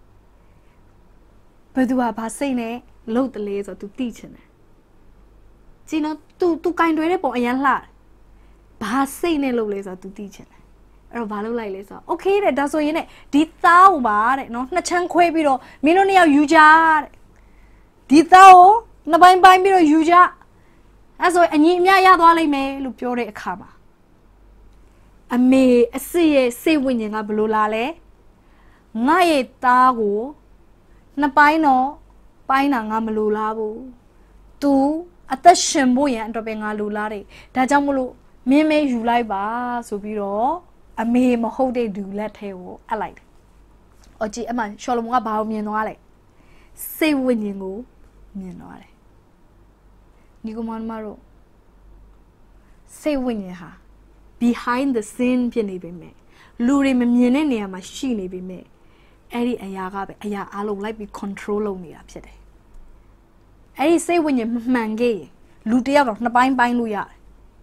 A: ဘယ်သူကဘာစိတ်နဲ့လှုပ်တလဲဆိုတော့ तू သိချင်တယ်ကြည့်နော် तू ကင်တွယ်တဲ့ပုံအရန်လှတယ်ဘာစိတ်နဲ့လုပ်လဲဆိုတော့ तू သိချင်တယ်အဲ့တော့ဘာလုပ်လိုက်လဲဆိုတော့ okay တဲ့ဒါဆိုရင်ねဒီသားကိုပါတဲ့နော်နှစ်ချမ်းခွဲပြီးတော့မင်းတို့နှစ်ယောက်ယူကြတဲ့ဒီသားကိုနှစ်ပိုင်းပိုင်းပြီးတော့ယူကြအဲ့ဆိုအညီအမျှရသွားလိမ့်မယ်လို့ပြောတဲ့အခါမှာအမေအစ်ရဲ့စိတ်ဝိညာဉ်ကဘလို့လာလဲငါရဲ့သားကိုနှစ်ပိုင်းတော့ပိုင်းတာငါမလိုလားဘူး तू အသက်ရှင်ဖို့ရန်အတွက်ပဲငါလိုလားတယ်ဒါကြောင့်မလို့မင်းမဲယူလိုက်ပါဆိုပြီးတော့အမေမဟုတ်တဲ့လူလက်ထဲကိုအပ်လိုက်တယ်။အော်ကြည့်အမှရှောလမုန်ကဘာကိုမြင်သွားလဲ။စိတ်ဝိညာဉ်ကိုမြင်သွားတယ်။ညီကောင်မတို့စိတ်ဝိညာဉ်ဟာ behind the scene ဖြစ်နေပေမဲ့လူတွေမမြင်တဲ့နေရာမှာရှိနေပေမဲ့အဲ့ဒီအရာကပဲအရာအလုံးလိုက်ပြီး control လုပ်နေတာဖြစ်တယ်။အဲ့ဒီစိတ်ဝိညာဉ်မမှန်ခဲ့ရင်လူတယောက်တော့နှစ်ပိုင်းပိုင်းလို့ရတယ်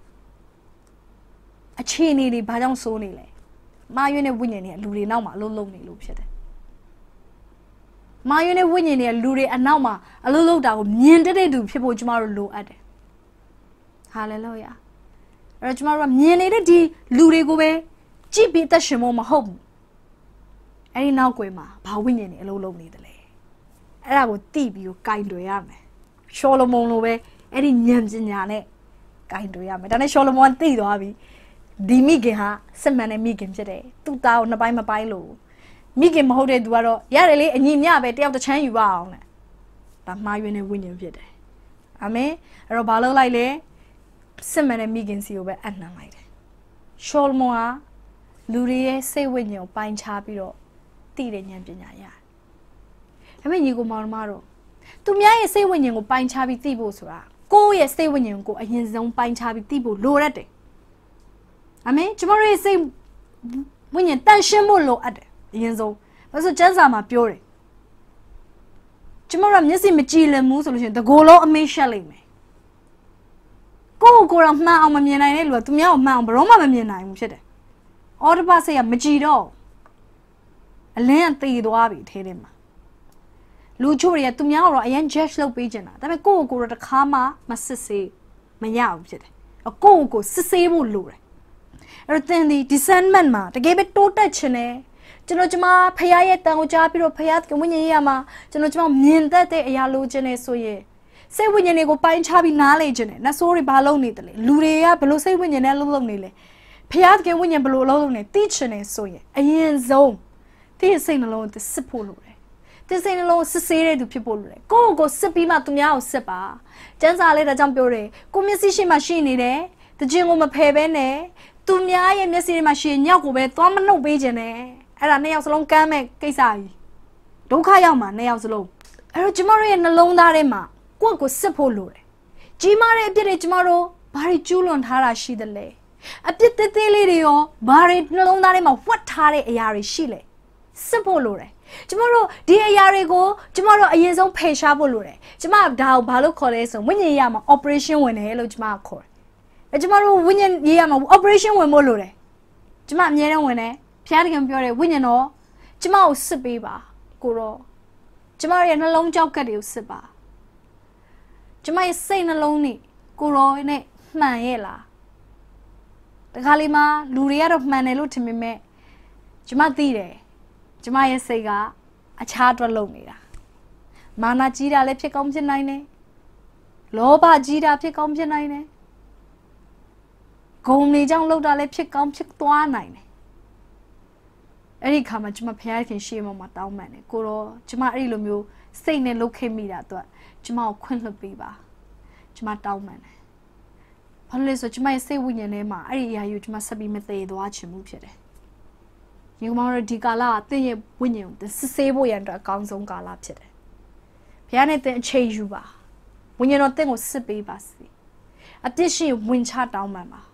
A: အခြေအနေတွေဘာကြောင့်စိုးနေလဲမာယွန်းနဲ့ဝိညာဉ်တွေကလူတွေနောက်မှာအလုံးလုံးနေလို့ဖြစ်တယ်မာယွန်းနဲ့ဝိညာဉ်တွေကလူတွေအနောက်မှာအလုံးလုံးတာကိုမြင်တဲ့သူဖြစ်ဖို့ကျမတို့လိုအပ်တယ်ဟာလေလုယာအဲ့တော့ကျမတို့ကမြင်နေတဲ့ဒီလူတွေကိုပဲကြည့်ပြီးသက်ရှင်ဖို့မဟုတ်ဘူးအဲ့ဒီနောက်ကွယ်မှာဘာဝိညာဉ်တွေအလုံးလုံးနေတယ်လေအဲ့ဒါကိုတိပြီးကိုကင်တွေရမယ်ရှောလမုန်လိုပဲအဲ့ဒီဉာဏ်ပညာနဲ့ကင်တွေရမယ်ဒါနဲ့ရှောလမုန်သိသွားပြီဒီမိခင်ဟာစစ်မှန်တဲ့မိခင်ဖြစ်တယ်သူ့သားကိုနှစ်ပိုင်းမပိုင်းလို့မိခင်မဟုတ်တဲ့သူကတော့ရတယ်လေအညီမျှပဲတယောက်တစ်ချမ်းယူပါအောင်တဲ့ဒါမှားယွင်းတဲ့ဝိညာဉ်ဖြစ်တယ်အာမင်အဲ့တော့ဘာလုပ်လိုက်လဲစစ်မှန်တဲ့မိခင်စီကိုပဲအနှံလိုက်တယ်ရှောလမုန်ဟာလူတွေရဲ့စိတ်ဝိညာဉ်ကိုပိုင်းခြားပြီးတော့သိတဲ့ဉာဏ်ပညာရတယ်ဒါပေမဲ့ညီကိုမောင်မတို့သူများရဲ့စိတ်ဝိညာဉ်ကိုပိုင်းခြားပြီးသိဖို့ဆိုတာကိုယ့်ရဲ့စိတ်ဝိညာဉ်ကိုအရင်ဆုံးပိုင်းခြားပြီးသိဖို့လိုရတယ်အာမင်ကျမတို့ရဲ့စိတ်ဝိညာဉ်တန်ရှင်းဖို့လိုအပ်တယ်အရင်ဆုံးဘာလို့ကျမ်းစာမှာပြောတယ်ကျမတို့မျက်စိမကြည်လင်ဘူးဆိုလို့ရှိရင်တကိုယ်လုံးအမေးရှက်လိမ့်မယ်ကိုယ်ကိုယ်တော့မှန်အောင်မမြင်နိုင်တဲ့လူကသူများကိုမှန်အောင်ဘယ်တော့မှမမြင်နိုင်ဘူးဖြစ်တယ်အော်တပတ်စိတ်ကမကြည်တော့အလင်းကတည်သွားပြီထဲထဲမှာလူချို့တွေကသူများကတော့အရင် judge လုပ်ပေးကြတာဒါပေမဲ့ကိုယ့်ကိုယ်တော့တစ်ခါမှမစစ်ဆေးမရဘူးဖြစ်တယ်ကိုယ့်ကိုယ်စစ်ဆေးဖို့လိုတယ်အဲ့တော့သင်ဒီ discernment မှာတကယ်ပဲတိုးတက်ချင်တယ်ကျွန်တော်ဖခင်ရဲ့တန်ကိုကြားပြီးတော့ဖခင်ကဝိညာဉ်ရေးရမှာကျွန်တော်မြင်တတ်တဲ့အရာလိုချင်နေဆိုရင်စိတ်ဝိညာဉ်တွေကိုပိုင်းခြားပြီးနားလေချင်တယ်နတ်ဆိုးတွေဘာလုပ်နေတယ်လဲလူတွေကဘယ်လိုစိတ်ဝိညာဉ်နဲ့လုပ်နေလဲဖခင်ဝိညာဉ်ဘယ်လိုလုပ်နေသိချင်နေဆိုရင်အရင်ဆုံးဒီစိတ်နှလုံးကိုစစ်ဖို့လိုတယ်ဒီစိတ်နှလုံးစစ်ဆေးတဲ့သူဖြစ်ဖို့လိုတယ်ကိုယ့်ကိုစစ်ပြီးမှသူများကိုစစ်ပါကျန်းစာလေးဒါကြောင့်ပြောတယ်ကိုမျက်စိရှိမှရှိနေတယ်တခြင်းကိုမဖယ်ဘဲနဲ့သူများရဲ့မျက်စိတွေမှာရှိရင်ညောက်ကိုပဲသွားမနှုတ်ပေးခြင်းနဲ့အဲ့ဒါနှစ်ယောက်စလုံးကမ်းမဲ့ကိစ္စကြီးဒုက္ခရောက်မှာနှစ်ယောက်စလုံးအဲ့တော့ကျမတို့ရဲ့နှလုံးသားထဲမှာကိုယ့်ကိုစစ်ဖို့လိုတယ်ကြီးမားတဲ့အပြစ်တွေကျမတို့ဘာတွေကျူးလွန်ထားတာရှိသလဲအပြစ်သေးသေးလေးတွေရောဘာတွေနှလုံးသားထဲမှာဝတ်ထားတဲ့အရာတွေရှိလဲစစ်ဖို့လိုတယ်ကျမတို့ဒီအရာတွေကိုကျမတို့အရင်ဆုံးဖယ်ရှားဖို့လိုတယ်ကျမဒါကိုဘာလို့ခေါ်လဲဆိုဝိညာဉ်ရေးရမှာ operation ဝင်တယ်လို့ကျမခေါ်တယ်ကျမတို့ဝိညာဉ်ရေးရမှာ operation ဝင်ဖို့လိုတယ်ကျမအမြဲတမ်းဝင်တယ်ဖျားတကယ်ပြောတယ်ဝိညာဉ်တော်ကျမကိုစစ်ပေးပါကိုတော့ကျမရဲ့နှလုံးကြောက်ကတ်တွေကိုစစ်ပါကျမရဲ့စိတ်နှလုံးနဲ့ကိုရောနဲ့မှန်ရဲ့လားတခါလေးမှာလူတွေကတော့မှန်တယ်လို့ထင်ပေမဲ့ကျမသိတယ်ကျမရဲ့စိတ်ကအခြားအတွက်လုပ်နေတာမာနကြီးတာလည်းဖြစ်ကောင်းဖြစ်နိုင်တယ်လောဘကြီးတာဖြစ်ကောင်းဖြစ်နိုင်တယ်ဂုဏ်တွေကြောင့်လုပ်တာလည်းဖြစ်ကောင်းဖြစ်သွားနိုင်တယ်အဲ့ဒီခါမှာကျမဖခင်ရှေ့မှာတောင်းပန်တယ်ကိုတော့ကျမအဲ့ဒီလိုမျိုးစိတ်နဲ့လှုပ်ခဲ့မိတာတော့ကျမကိုခွင့်လွှတ်ပေးပါကျမတောင်းပန်တယ်ဘာလို့လဲဆိုကျမရဲ့စိတ်ဝိညာဉ်ထဲမှာအဲ့ဒီအရာယူကျမဆက်ပြီးမသေးသွားချင်မှုဖြစ်တယ်ညီမတို့ဒီကာလကသင်ရဲ့ဝိညာဉ်ကိုစစ်ဆေးဖို့ရန်အတွက်အကောင်းဆုံးကာလဖြစ်တယ်ဘုရားနဲ့သင်အချိန်ယူပါဝိညာဉ်တော်သင်ကိုစစ်ပေးပါစေအပြစ်ရှိဝင်ချတောင်းပန်ပါ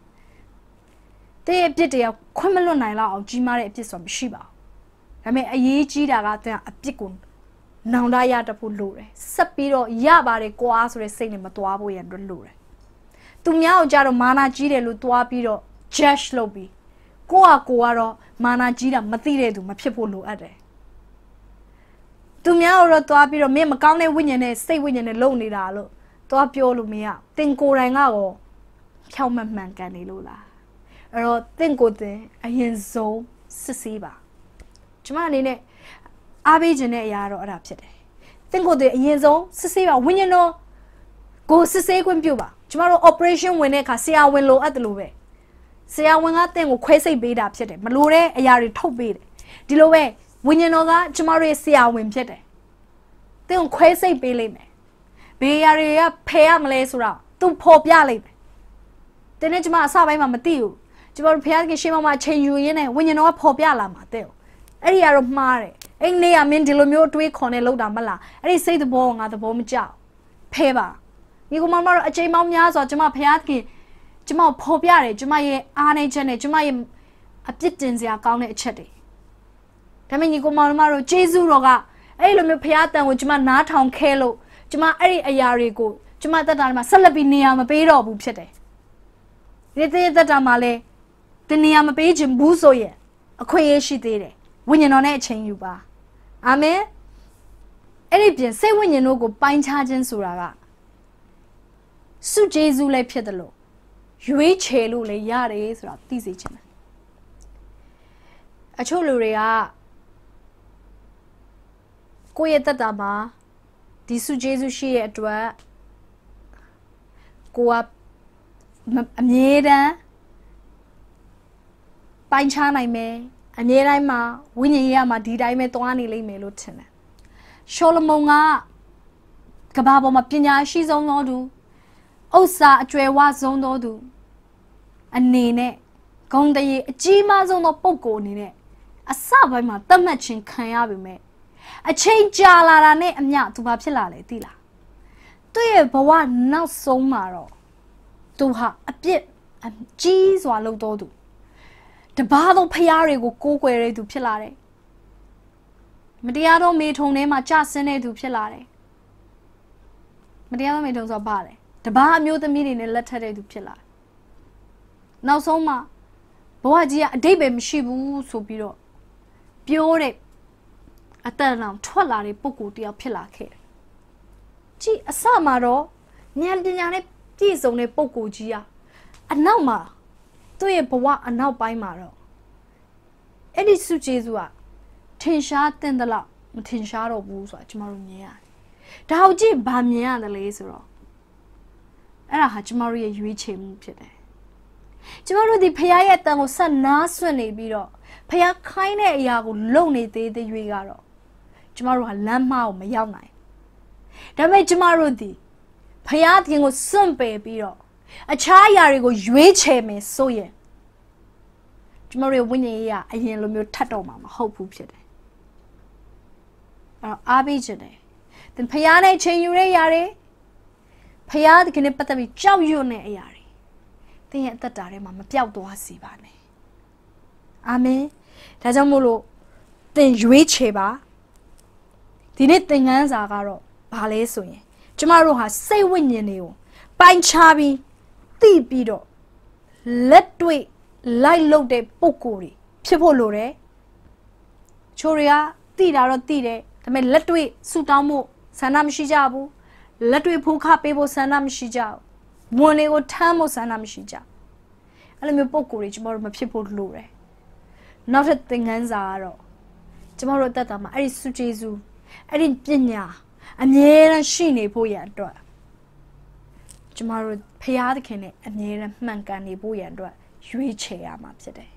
A: တဲ့အပြစ်တွေကခွင့်မလွတ်နိုင်လောက်အောင်ကြီးမားတဲ့အပြစ်ဆိုတာမရှိပါဘူးဒါပေမဲ့အရေးကြီးတာကသင်အပြစ်ကိုနောင်တရတတ်ဖို့လိုတယ်ဆက်ပြီးတော့ရပါတယ်ကွာဆိုတဲ့စိတ်နဲ့မသွားဖို့ရန်အတွက်လိုတယ်သူများကိုကြတော့မာနာကြီးတယ်လို့သွားပြီးတော့ judge လုပ်ပြီးကိုကတော့မာနာကြီးတာမသိတဲ့သူမဖြစ်ဖို့လိုအပ်တယ်သူများတော့သွားပြီးတော့မင်းမကောင်းတဲ့ဝိညာဉ်နဲ့စိတ်ဝိညာဉ်နဲ့လုံနေတာလို့သွားပြောလို့မရတင်ကိုယ်တိုင်ကတော့ဖြောက်မှန်ကန်နေလို့လားအဲ့တော့တင့်ကိုယ်တင်အရင်ဆုံးစစ်ဆေးပါကျမအနေနဲ့အားပေးခြင်းတဲ့အရာတော့အဲ့ဒါဖြစ်တယ်တင့်ကိုယ်တင်အရင်ဆုံးစစ်ဆေးပါဝိညာဉ်တော်ကိုစစ်ဆေးခွင့်ပြုပါကျမတို့ operation ဝင်တဲ့အခါဆရာဝန်လိုအပ်တယ်လို့ပဲဆရာဝန်ကတင့်ကိုခွဲစိတ်ပေးတာဖြစ်တယ်မလိုတဲ့အရာတွေထုတ်ပေးတယ်ဒီလိုပဲဝိညာဉ်တော်ကကျမတို့ရဲ့ဆရာဝန်ဖြစ်တယ်တင့်ကိုခွဲစိတ်ပေးလိုက်မယ်ဘယ်အရာတွေကဖယ်ရမလဲဆိုတော့သူဖော်ပြလိုက်မယ်တင်းနဲ့ကျမအစပိုင်းမှာမသိဘူးကျမတို့ဖခင်ရှေ့မှာချိန်ယူရင်းနဲ့ဝိညာဉ်တော်ကဖော်ပြလာမှာတဲ့အဲ့ဒီကတော့မှားတယ်အဲ့နေရမင်းဒီလိုမျိုးတွေးခေါ်နေလောက်တာမလားအဲ့ဒီစိတ်သဘောငါသဘောမကျဖဲပါဒီကမှမတော့အချိန်မောင်းများဆိုကျမဖခင်ကျမဖော်ပြတယ်ကျမရဲ့အားနေချက်နဲ့ကျမရဲ့အပြစ်တင်စရာကောင်းတဲ့အချက်တွေဒါပေမဲ့ညီကောင်မတို့ဂျေဇုတော်ကအဲ့လိုမျိုးဖခင်တန်ကိုကျမနားထောင်ခဲလို့ကျမအဲ့ဒီအရာတွေကိုကျမတက်တာမှာဆက်လက်ပြီးနေရာမပေးတော့ဘူးဖြစ်တယ်ဒီတက်တာမှာလဲတနေရာမပေးခြင်းဘူးဆိုရင်အခွင့်အရေးရှိသေးတယ်ဝိညာဉ်တော်နဲ့အချိန်ယူပါအာမင်အဲ့ဒီပြင်စိတ်ဝိညာဉ်တို့ကိုပိုင်းခြားခြင်းဆိုတာကစုဂျေဇုလည်းဖြစ်တယ်လို့ရွေးချယ်လို့လည်းရတယ်ဆိုတာသိစေချင်တယ်အချို့လူတွေကကိုယ့်ရဲ့တက်တာမှာဒီစုကျေးဇူးရှိရဲ့အတွက်ကိုကအမြဲတမ်းပိုင်းခြားနိုင်မယ်အမြဲတမ်းမှာဝိညာဉ်ရေးမှာဒီတိုင်းပဲသွားနေလိမ့်မယ်လို့ထင်တယ်ရှောလမုန်ကကဘာပေါ်မှာပညာရှိဆုံးသောသူဥစ္စာအကျွယ်ဝဆုံးသောသူအနေနဲ့ဂုဏ်တရေအကြီးမားဆုံးသောပုဂ္ဂိုလ်အနေနဲ့အစပိုင်းမှာသတ်မှတ်ခြင်းခံရပြီမဲ့အချိန်ကြာလာတာနဲ့အမျှသူဘာဖြစ်လာလဲသိလားသူ့ရဲ့ဘဝနောက်ဆုံးမှာတော့သူဟာအပြစ်ကြီးစွာလုပ်တော်သူတပါးသောဖျားတွေကိုကိုးကွယ်တဲ့သူဖြစ်လာတယ်မတရားသောမေထုံထဲမှာကြဆင်းတဲ့သူဖြစ်လာတယ်မတရားသောမေထုံဆိုပါလေတပါးအမျိုးသမီးတွေနဲ့လက်ထပ်တဲ့သူဖြစ်လာတယ်နောက်ဆုံးမှာဘဝကြီးကအတိတ်ပဲမရှိဘူးဆိုပြီးတော့ပြောတဲ့အတန်အောင်ထွက်လာတဲ့ပုဂ္ဂိုလ်တယောက်ဖြစ်လာခဲ့တယ်ကြည့်အစမှာတော့ဉာဏ်ပညာနဲ့ပြည့်စုံတဲ့ပုဂ္ဂိုလ်ကြီးအနောက်မှာသူ့ရဲ့ဘဝအနောက်ပိုင်းမှာတော့အဲ့ဒီစုကျေးဇူးကထင်ရှားတဲ့တလောက်မထင်ရှားတော့ဘူးဆိုတာကျမတို့မြင်ရတယ်ဒါဟုတ်ကြည့်ဗာမြင်ရတယ်လေဆိုတော့အဲ့ဒါဟာကျမတို့ရဲ့ရွေးချယ်မှုဖြစ်တယ်ကျမတို့ဒီဖခင်ရဲ့အတန်ကိုဆက်နားဆွင့်နေပြီးတော့ဖခင်ခိုင်းတဲ့အရာကိုလုပ်နေသေးတဲ့ရွေးကတော့ကျမတို့ဟာလမ်းမကိုမရောက်နိုင်ဒါပေမဲ့ကျမတို့ဒီဖခင်ကိုစွန့်ပယ်ပြီးတော့အခြားအရာတွေကိုရွေးချယ်မယ်ဆိုရင်ကျမတို့ရဲ့ဝိညာဉ်ရေးကအရင်လိုမျိုးထပ်တော့မှာမဟုတ်ဘူးဖြစ်တယ်အဲ့တော့အားပေးခြင်းတယ်သင်ဖခင်နဲ့ချိန်ယူတဲ့အရာတွေဖခင်နဲ့ပတ်သက်ပြီးကြောက်ရွံ့တဲ့အရာတွေသင်ရဲ့အသက်တာထဲမှာမပြောက်သွားစေပါနဲ့အာမင်ဒါကြောင့်မို့လို့သင်ရွေးချယ်ပါဒီနေ့သင်ခန်းစာကတော့ဘာလဲဆိုရင်ကျမတို့ဟာစိတ်ဝိညာဉ်တွေကိုပိုင်းခြားပြီးသိပြီးတော့လက်တွေ့လိုက်လုပ်တဲ့ပုံကိုယ်တွေဖြစ်ဖို့လိုတယ်ချိုတွေကသိတာတော့သိတယ်ဒါပေမဲ့လက်တွေ့ဆူတောင်းဖို့ဆန္ဒမရှိကြဘူးလက်တွေ့ဖိုးခပေးဖို့ဆန္ဒမရှိကြဘူးဝန်တွေကိုထမ်းဖို့ဆန္ဒမရှိကြအဲ့လိုမျိုးပုံကိုယ်တွေကျမတို့မဖြစ်ဖို့လိုတယ်နောက်ထပ်သင်ခန်းစာကတော့ကျမတို့အသက်တာမှာအဲ့ဒီစုကျေးဇူးအဲ့ဒီပညာအမြဲတမ်းရှိနေဖို့ရအတွက်ကျမတို့ဖခင်သခင်နဲ့အမြဲတမ်းမှန်ကန်နေဖို့ရအတွက်ရွေးချယ်ရမှာဖြစ်တယ်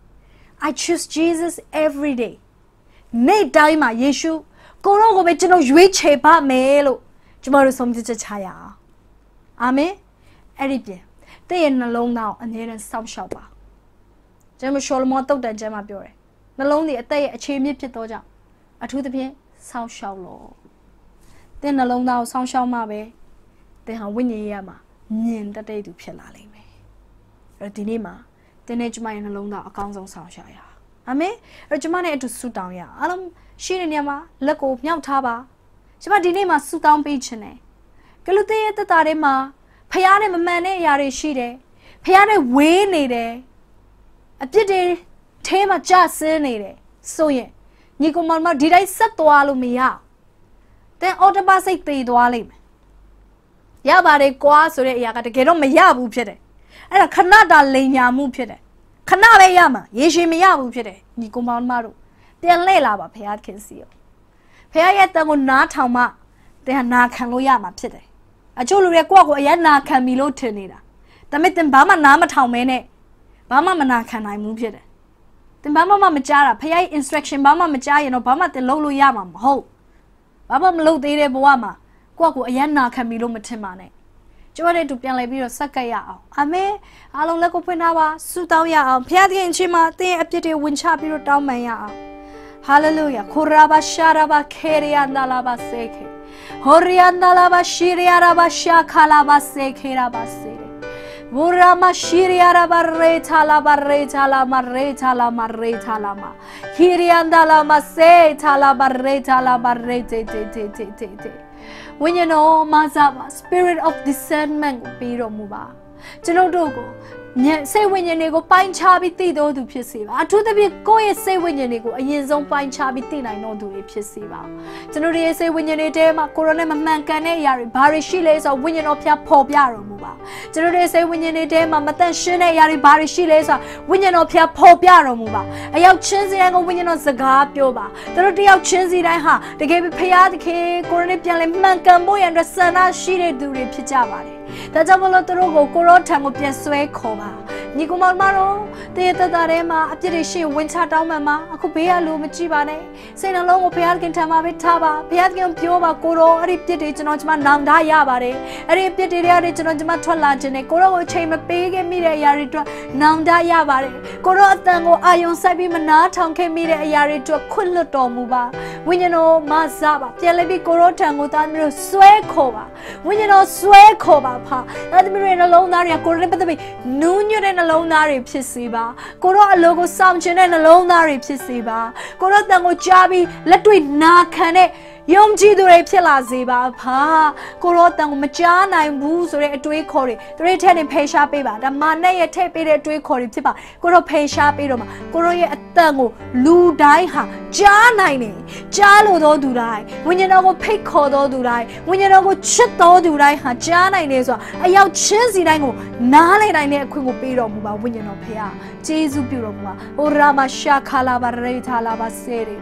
A: I choose Jesus every day နေ့တိုင်းမှာယေရှုကိုရောကိုပဲကျွန်တော်ရွေးချယ်ပါမယ်လို့ကျမတို့ဆုံးဖြတ်ချက်ချရအောင်အာမင်အဲ့ဒီပြင်တည့်ရဲ့နှလုံးသားကိုအမြဲတမ်းစောင့်ရှောက်ပါကျွန်တော်ရှောလမွန်တုတ်တန်ကျမ်းမှာပြောတယ်နှလုံးသည်အသက်ရဲ့အခြေမြစ်ဖြစ်သောကြောင့်အထူးသဖြင့်စောင့်ရှောက်လို့တဲ့နှလုံးသားကိုစောင့်ရှောက်မှပဲတဲ့ဟာဝိညာဉ်ရေးမှာမြင်တတ်တဲ့သူဖြစ်လာလိမ့်မယ်အဲ့တော့ဒီနေ့မှာတင်းနဲ့ကျမရဲ့နှလုံးသားအကောင်းဆုံးဆောင်ရှားရအောင်အာမင်အဲ့တော့ကျမနဲ့အတူဆုတောင်းရအောင်အားလုံးရှိတဲ့နေရာမှာလက်ကိုမြောက်ထားပါကျမဒီနေ့မှာဆုတောင်းပေးခြင်းနဲ့ကလူသေးရဲ့တတာထဲမှာဖခင်နဲ့မမှန်တဲ့အရာတွေရှိတယ်ဖခင်နဲ့ဝေးနေတယ်အပြစ်တွေထဲမှာကြဆင်းနေတယ်ဆိုရင်ညီကောင်မဒီတိုင်းဆက်သွားလို့မရတဲ့အော်တပါစိတ်သေးသွားလိမ့်မယ်ရပါတယ်ကွာဆိုတဲ့အရာကတကယ်တော့မရဘူးဖြစ်တယ်အဲ့ဒါခဏတာလိန်ညာမှုဖြစ်တယ်ခဏပဲရမှာရေရှည်မရဘူးဖြစ်တယ်ညီကောင်မတို့ပြန်လှည့်လာပါဖခင်စီရောဖခင်ရဲ့တန်ကိုနားထောင်မှတဲ့ဟာနာခံလို့ရမှာဖြစ်တယ်အချို့လူတွေကိုယ့်ကိုအရင်နာခံပြီလို့ထင်နေတာဒါပေမဲ့သင်ဘာမှနားမထောင်မဲနဲ့ဘာမှမနာခံနိုင်ဘူးဖြစ်တယ်သင်ဘာမှမကြားတာဖခင်ရဲ့ instruction ဘာမှမကြားရင်တော့ဘာမှသင်လုပ်လို့ရမှာမဟုတ်ဘာမှမလုပ်သေးတဲ့ဘဝမှာကိုယ့်ကိုအရင်နာခံပြီလို့မထင်ပါနဲ့ကျမတို့တူပြန်လဲပြီးတော့ဆက်ကပ်ရအောင်အာမင်အားလုံးလက်ကိုဖွင့်ထားပါဆုတောင်းရအောင်ဖခင်သခင်အချင်းမှာသင်အပြစ်တွေဝင်ချပြီးတော့တောင်းပန်ရအောင်ဟာလေလုယာခိုရာဘာရှာရာဘာခေရီယန်ဒါလာဘာစေခေဟိုရီယန်ဒါလာဘာရှီရီယာရာဘာရှာခါလာဘာစေခေရာဘာစေဘူရာမရှီရီယာရာဘာရေချာလာဘာရေချာလာမရေချာလာမရေချာလာမခီရီယန်ဒါလာမစေချာလာဘာရေချာလာဘာရေတေတေတေတေတေဝိညာဉ်တော်မှာစားပါ spirit of discernment ကိုပေးတော်မူပါကျွန်တော်တို့ကို say when you go pine chubby do pisiva. To the big go say when you go a year's own pine chubby thin I know do pisiva. Generally say when you need a corona man can yari, barry shiles or when you know pia pop yaro muba. Generally say when you need a matan shine yari, barry shiles or when you know pia pop yaro muba. I have chinsy and go when you know zaga pioba. The roti of chinsy I ha, they gave a payad cake, corona pian man can boy and the sana she do pijava. The double of the rogo, Corota of Piasway Cova. Nicoma Maro, Theatre Darema, Application, Winter Mama, Acopea Lumachibane, Saint Along of Piatkin Tamabitaba, Piatkin Piova, Coro, repeated to Notman Nanda Yabare, a repeated to Notman Tolagene, Coro chamber pig and media yaritra, Nanda Yabare, Coro Tango, Ion Sabi Manatan came media yari to a Kulato Muba, when you know Mazaba, Pialebi Coro Tango, Tamiro, Sway Cova, when you know Sway Cova. Let me in a low naria, Correpatami, Nunya and a low nari pisiba, Coro a logo Samchin and a low nari pisiba, Coro Tango Jabi, let we nakane. Yom Jidure Pilaziba, Pa, Corotang Majana and Boos or a twig corry, the returning Pesha Beba, the Mane tape it a twig corry tipa, Coro Pesha Bedoma, Coroya at Tango, Lu Daiha, Janine, Jalo do die, when you know pick do die, when you know chit do die, Jana is a young chisy dango, Nale I never could be Roma, when you know Pia, Jesu Buroma, or Rama Shakala Barreta Lava Seri.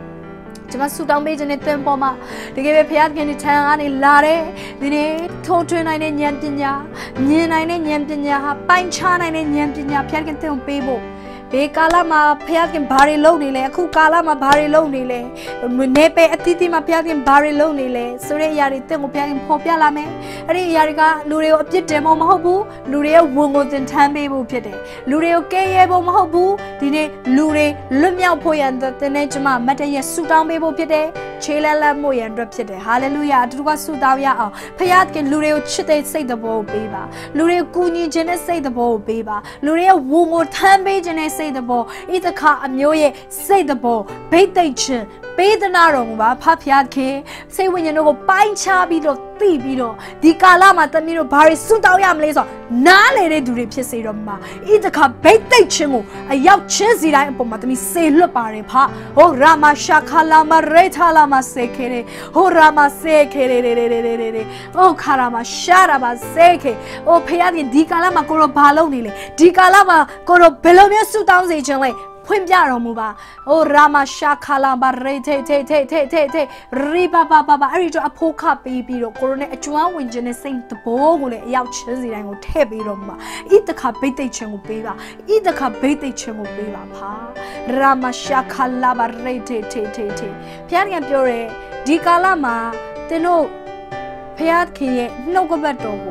A: Just down page in a tempoma. They gave a piat can tell any lare, the total 9 and Yampinya, near 9 and Yampinya, Pine Chana and Yampinya, Piacan Tem Pebo. Bekalama Piacan Barry Lonely, Kukalama Barry Lonely, Nepe Atitima Piacan Barry Lonely, Sure Yari Temo Piacan Popialame, Yariga, Lurio Demo Mahobu, Lurio Wumos and Tambo Pite, Lurio Kayabo Mahobu, Dine Lure, Lumia Poyan, the Nejama, Mataya Sudan Bebo Pite, Chela Moyan Repite, Hallelujah, Druga Sudavia, Payatkin Lurio Chite say the bow beba, Lurio Kuni Genes say the bow beba, Lurio Wumo Tambe Genes say the ball, eat a car and yoye, say the ball, bait the chin, bait the narrow, papiake, say when you know, pine chabito, Tibito, the Kalama Tamiro Barry Sutayam laser, Nale do repese Roma, eat a car, bait the chimo, a young chesy I pomatami say lupare pa, oh Rama Shakalama Retalama sekere, oh Rama sekere, oh Karama Sharaba seke, oh Payadi, Dikalama Koro Balonile, Dikalama Koro Belomia Sutan agent. Pimpiaromuba, oh Rama Shakala Barrete, Riba Baba, I read a poka baby, Corona, a Juan Winjan, Saint the Bogle, Yauchesi, and Tebiroma, eat the cabete chengo beba, eat the cabete chengo beba, pa, Rama Shakala Barrete, Pian Pure, Dikalama, the no Piatki, no goberto,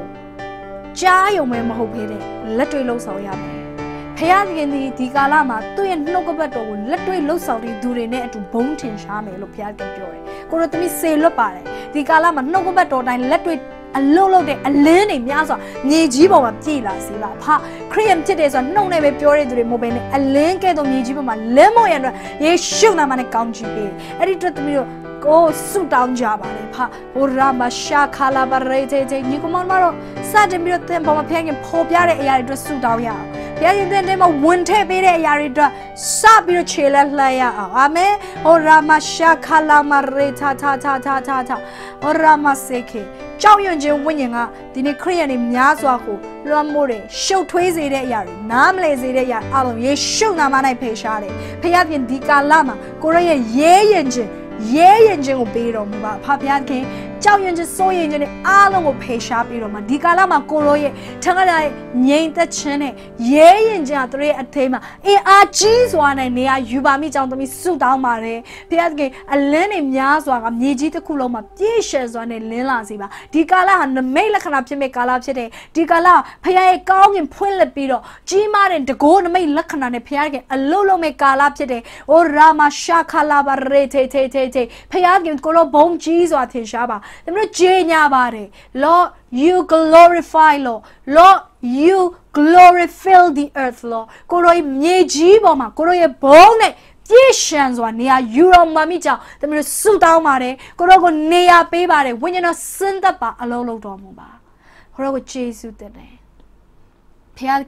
A: Jayo Memo, let me lose our yame. Piagan the Galama, two and no gobato, let me lose out the Durine to bone tin shame, Lopiagan Pure. Corotami say Lopare, the Galama, no gobato, and let me a lolo de a learning Yaza, Nijibo of Tila, Sila, Pa, Cream Tides are no name pure to remove a link of Nijibo, Lemo and ye shoot them on a country bay. Editor to me. Oh, suit down Java, Pa, Urama Shakala Barrete, Nicomonaro, Sergeant Miro Temple, paying Popiare Yaridra Sudavia. Pian then name of winter bere Yaridra, Sabir Chilla Laya, Ame, Orama Shakala Marreta ta, Orama Seke, Chow Yunjin Wininga, the Necrean in Yazwaku, Lamore, show twazy de Yari, Namlazy de Yar, Alum, ye show Namana Peshare, Piatin Dika Lama, Korea ye engine. Ye engine will be on Papian, Chow Yunjin so engine, Alum will pay sharp Iroma, Dikalama Koroye, Tangana, Yen the Chene, Ye engine 3 at Tema, a cheese one and near Yubami down to me Sudan Mare, Piatke, a learning Yazwa, Nijita Kuloma, dishes on a Lila Ziba, Dikala and the Mela can up to make a lap today, Dikala, Pia Gong and Puella Bido, Gmar and the gold may look on a Piagan, a Lolo make a lap today, or Rama Shakala Barrete. Payagin Kolo Bong Cheese or Tishaba. The Virginia Bari. Lord, you glorify, Lord. Lord, you glorify the earth, Lord. Koroi Mejiboma, Koroye Bone. Yeshans one near Euro Mamita, the Mirsuta Mare, Korogo Nea Pebare, when you're not sent up a lolo domuba. Korogo Jesu the name. Payake.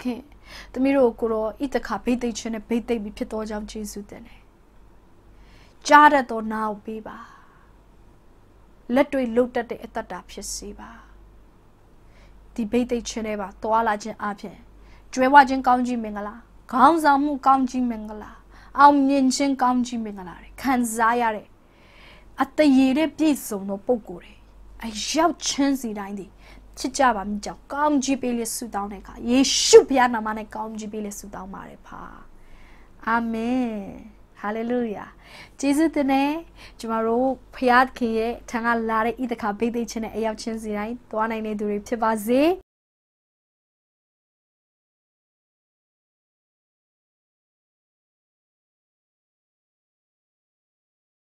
A: သမီးတို့ကိုတော့ဣတခါဘိတ်သိက်ခြင်းနဲ့ဘိတ်သိက်ပြီးဖြစ်တော်ကြောင့်ယေရှုတင်တယ်ကြားတတ်သောနာကိုပေးပါလက်တွေလှုပ်တတ်တဲ့အသက်တာဖြစ်စေပါဒီဘိတ်သိက်ခြင်းတွေပါသွားလာခြင်းအပြင်ကျွဲဝခြင်းကောင်းကြီးမင်္ဂလာခေါင်းဆောင်မှုကောင်းကြီးမင်္ဂလာအောင်မြင်ခြင်းကောင်းကြီးမင်္ဂလာတွေခံစားရတဲ့အတရေတဲ့ပြည့်စုံသောပုံကိုယ်တွေအရောက်ချင်းစီတိုင်းဒီချစ်ကြပါမြကြောင်ကောင်းကြီးပေးလေးဆုတောင်းတဲ့အခါယေရှုဘုရားနာမနဲ့ကောင်းကြီးပေးလေးဆုတောင်းပါတယ်ဖာအာမင်ဟာလေလုယာကျေးဇူးတင်တယ်ကျမတို့ဖခင်ရဲ့ထံကလာတဲ့ဣသခါဘိတ်သိက်ခြင်းနဲ့အရောက်ချင်းစီတိုင်းသွားနိုင်တဲ့သူတွေဖြစ်ပါစေ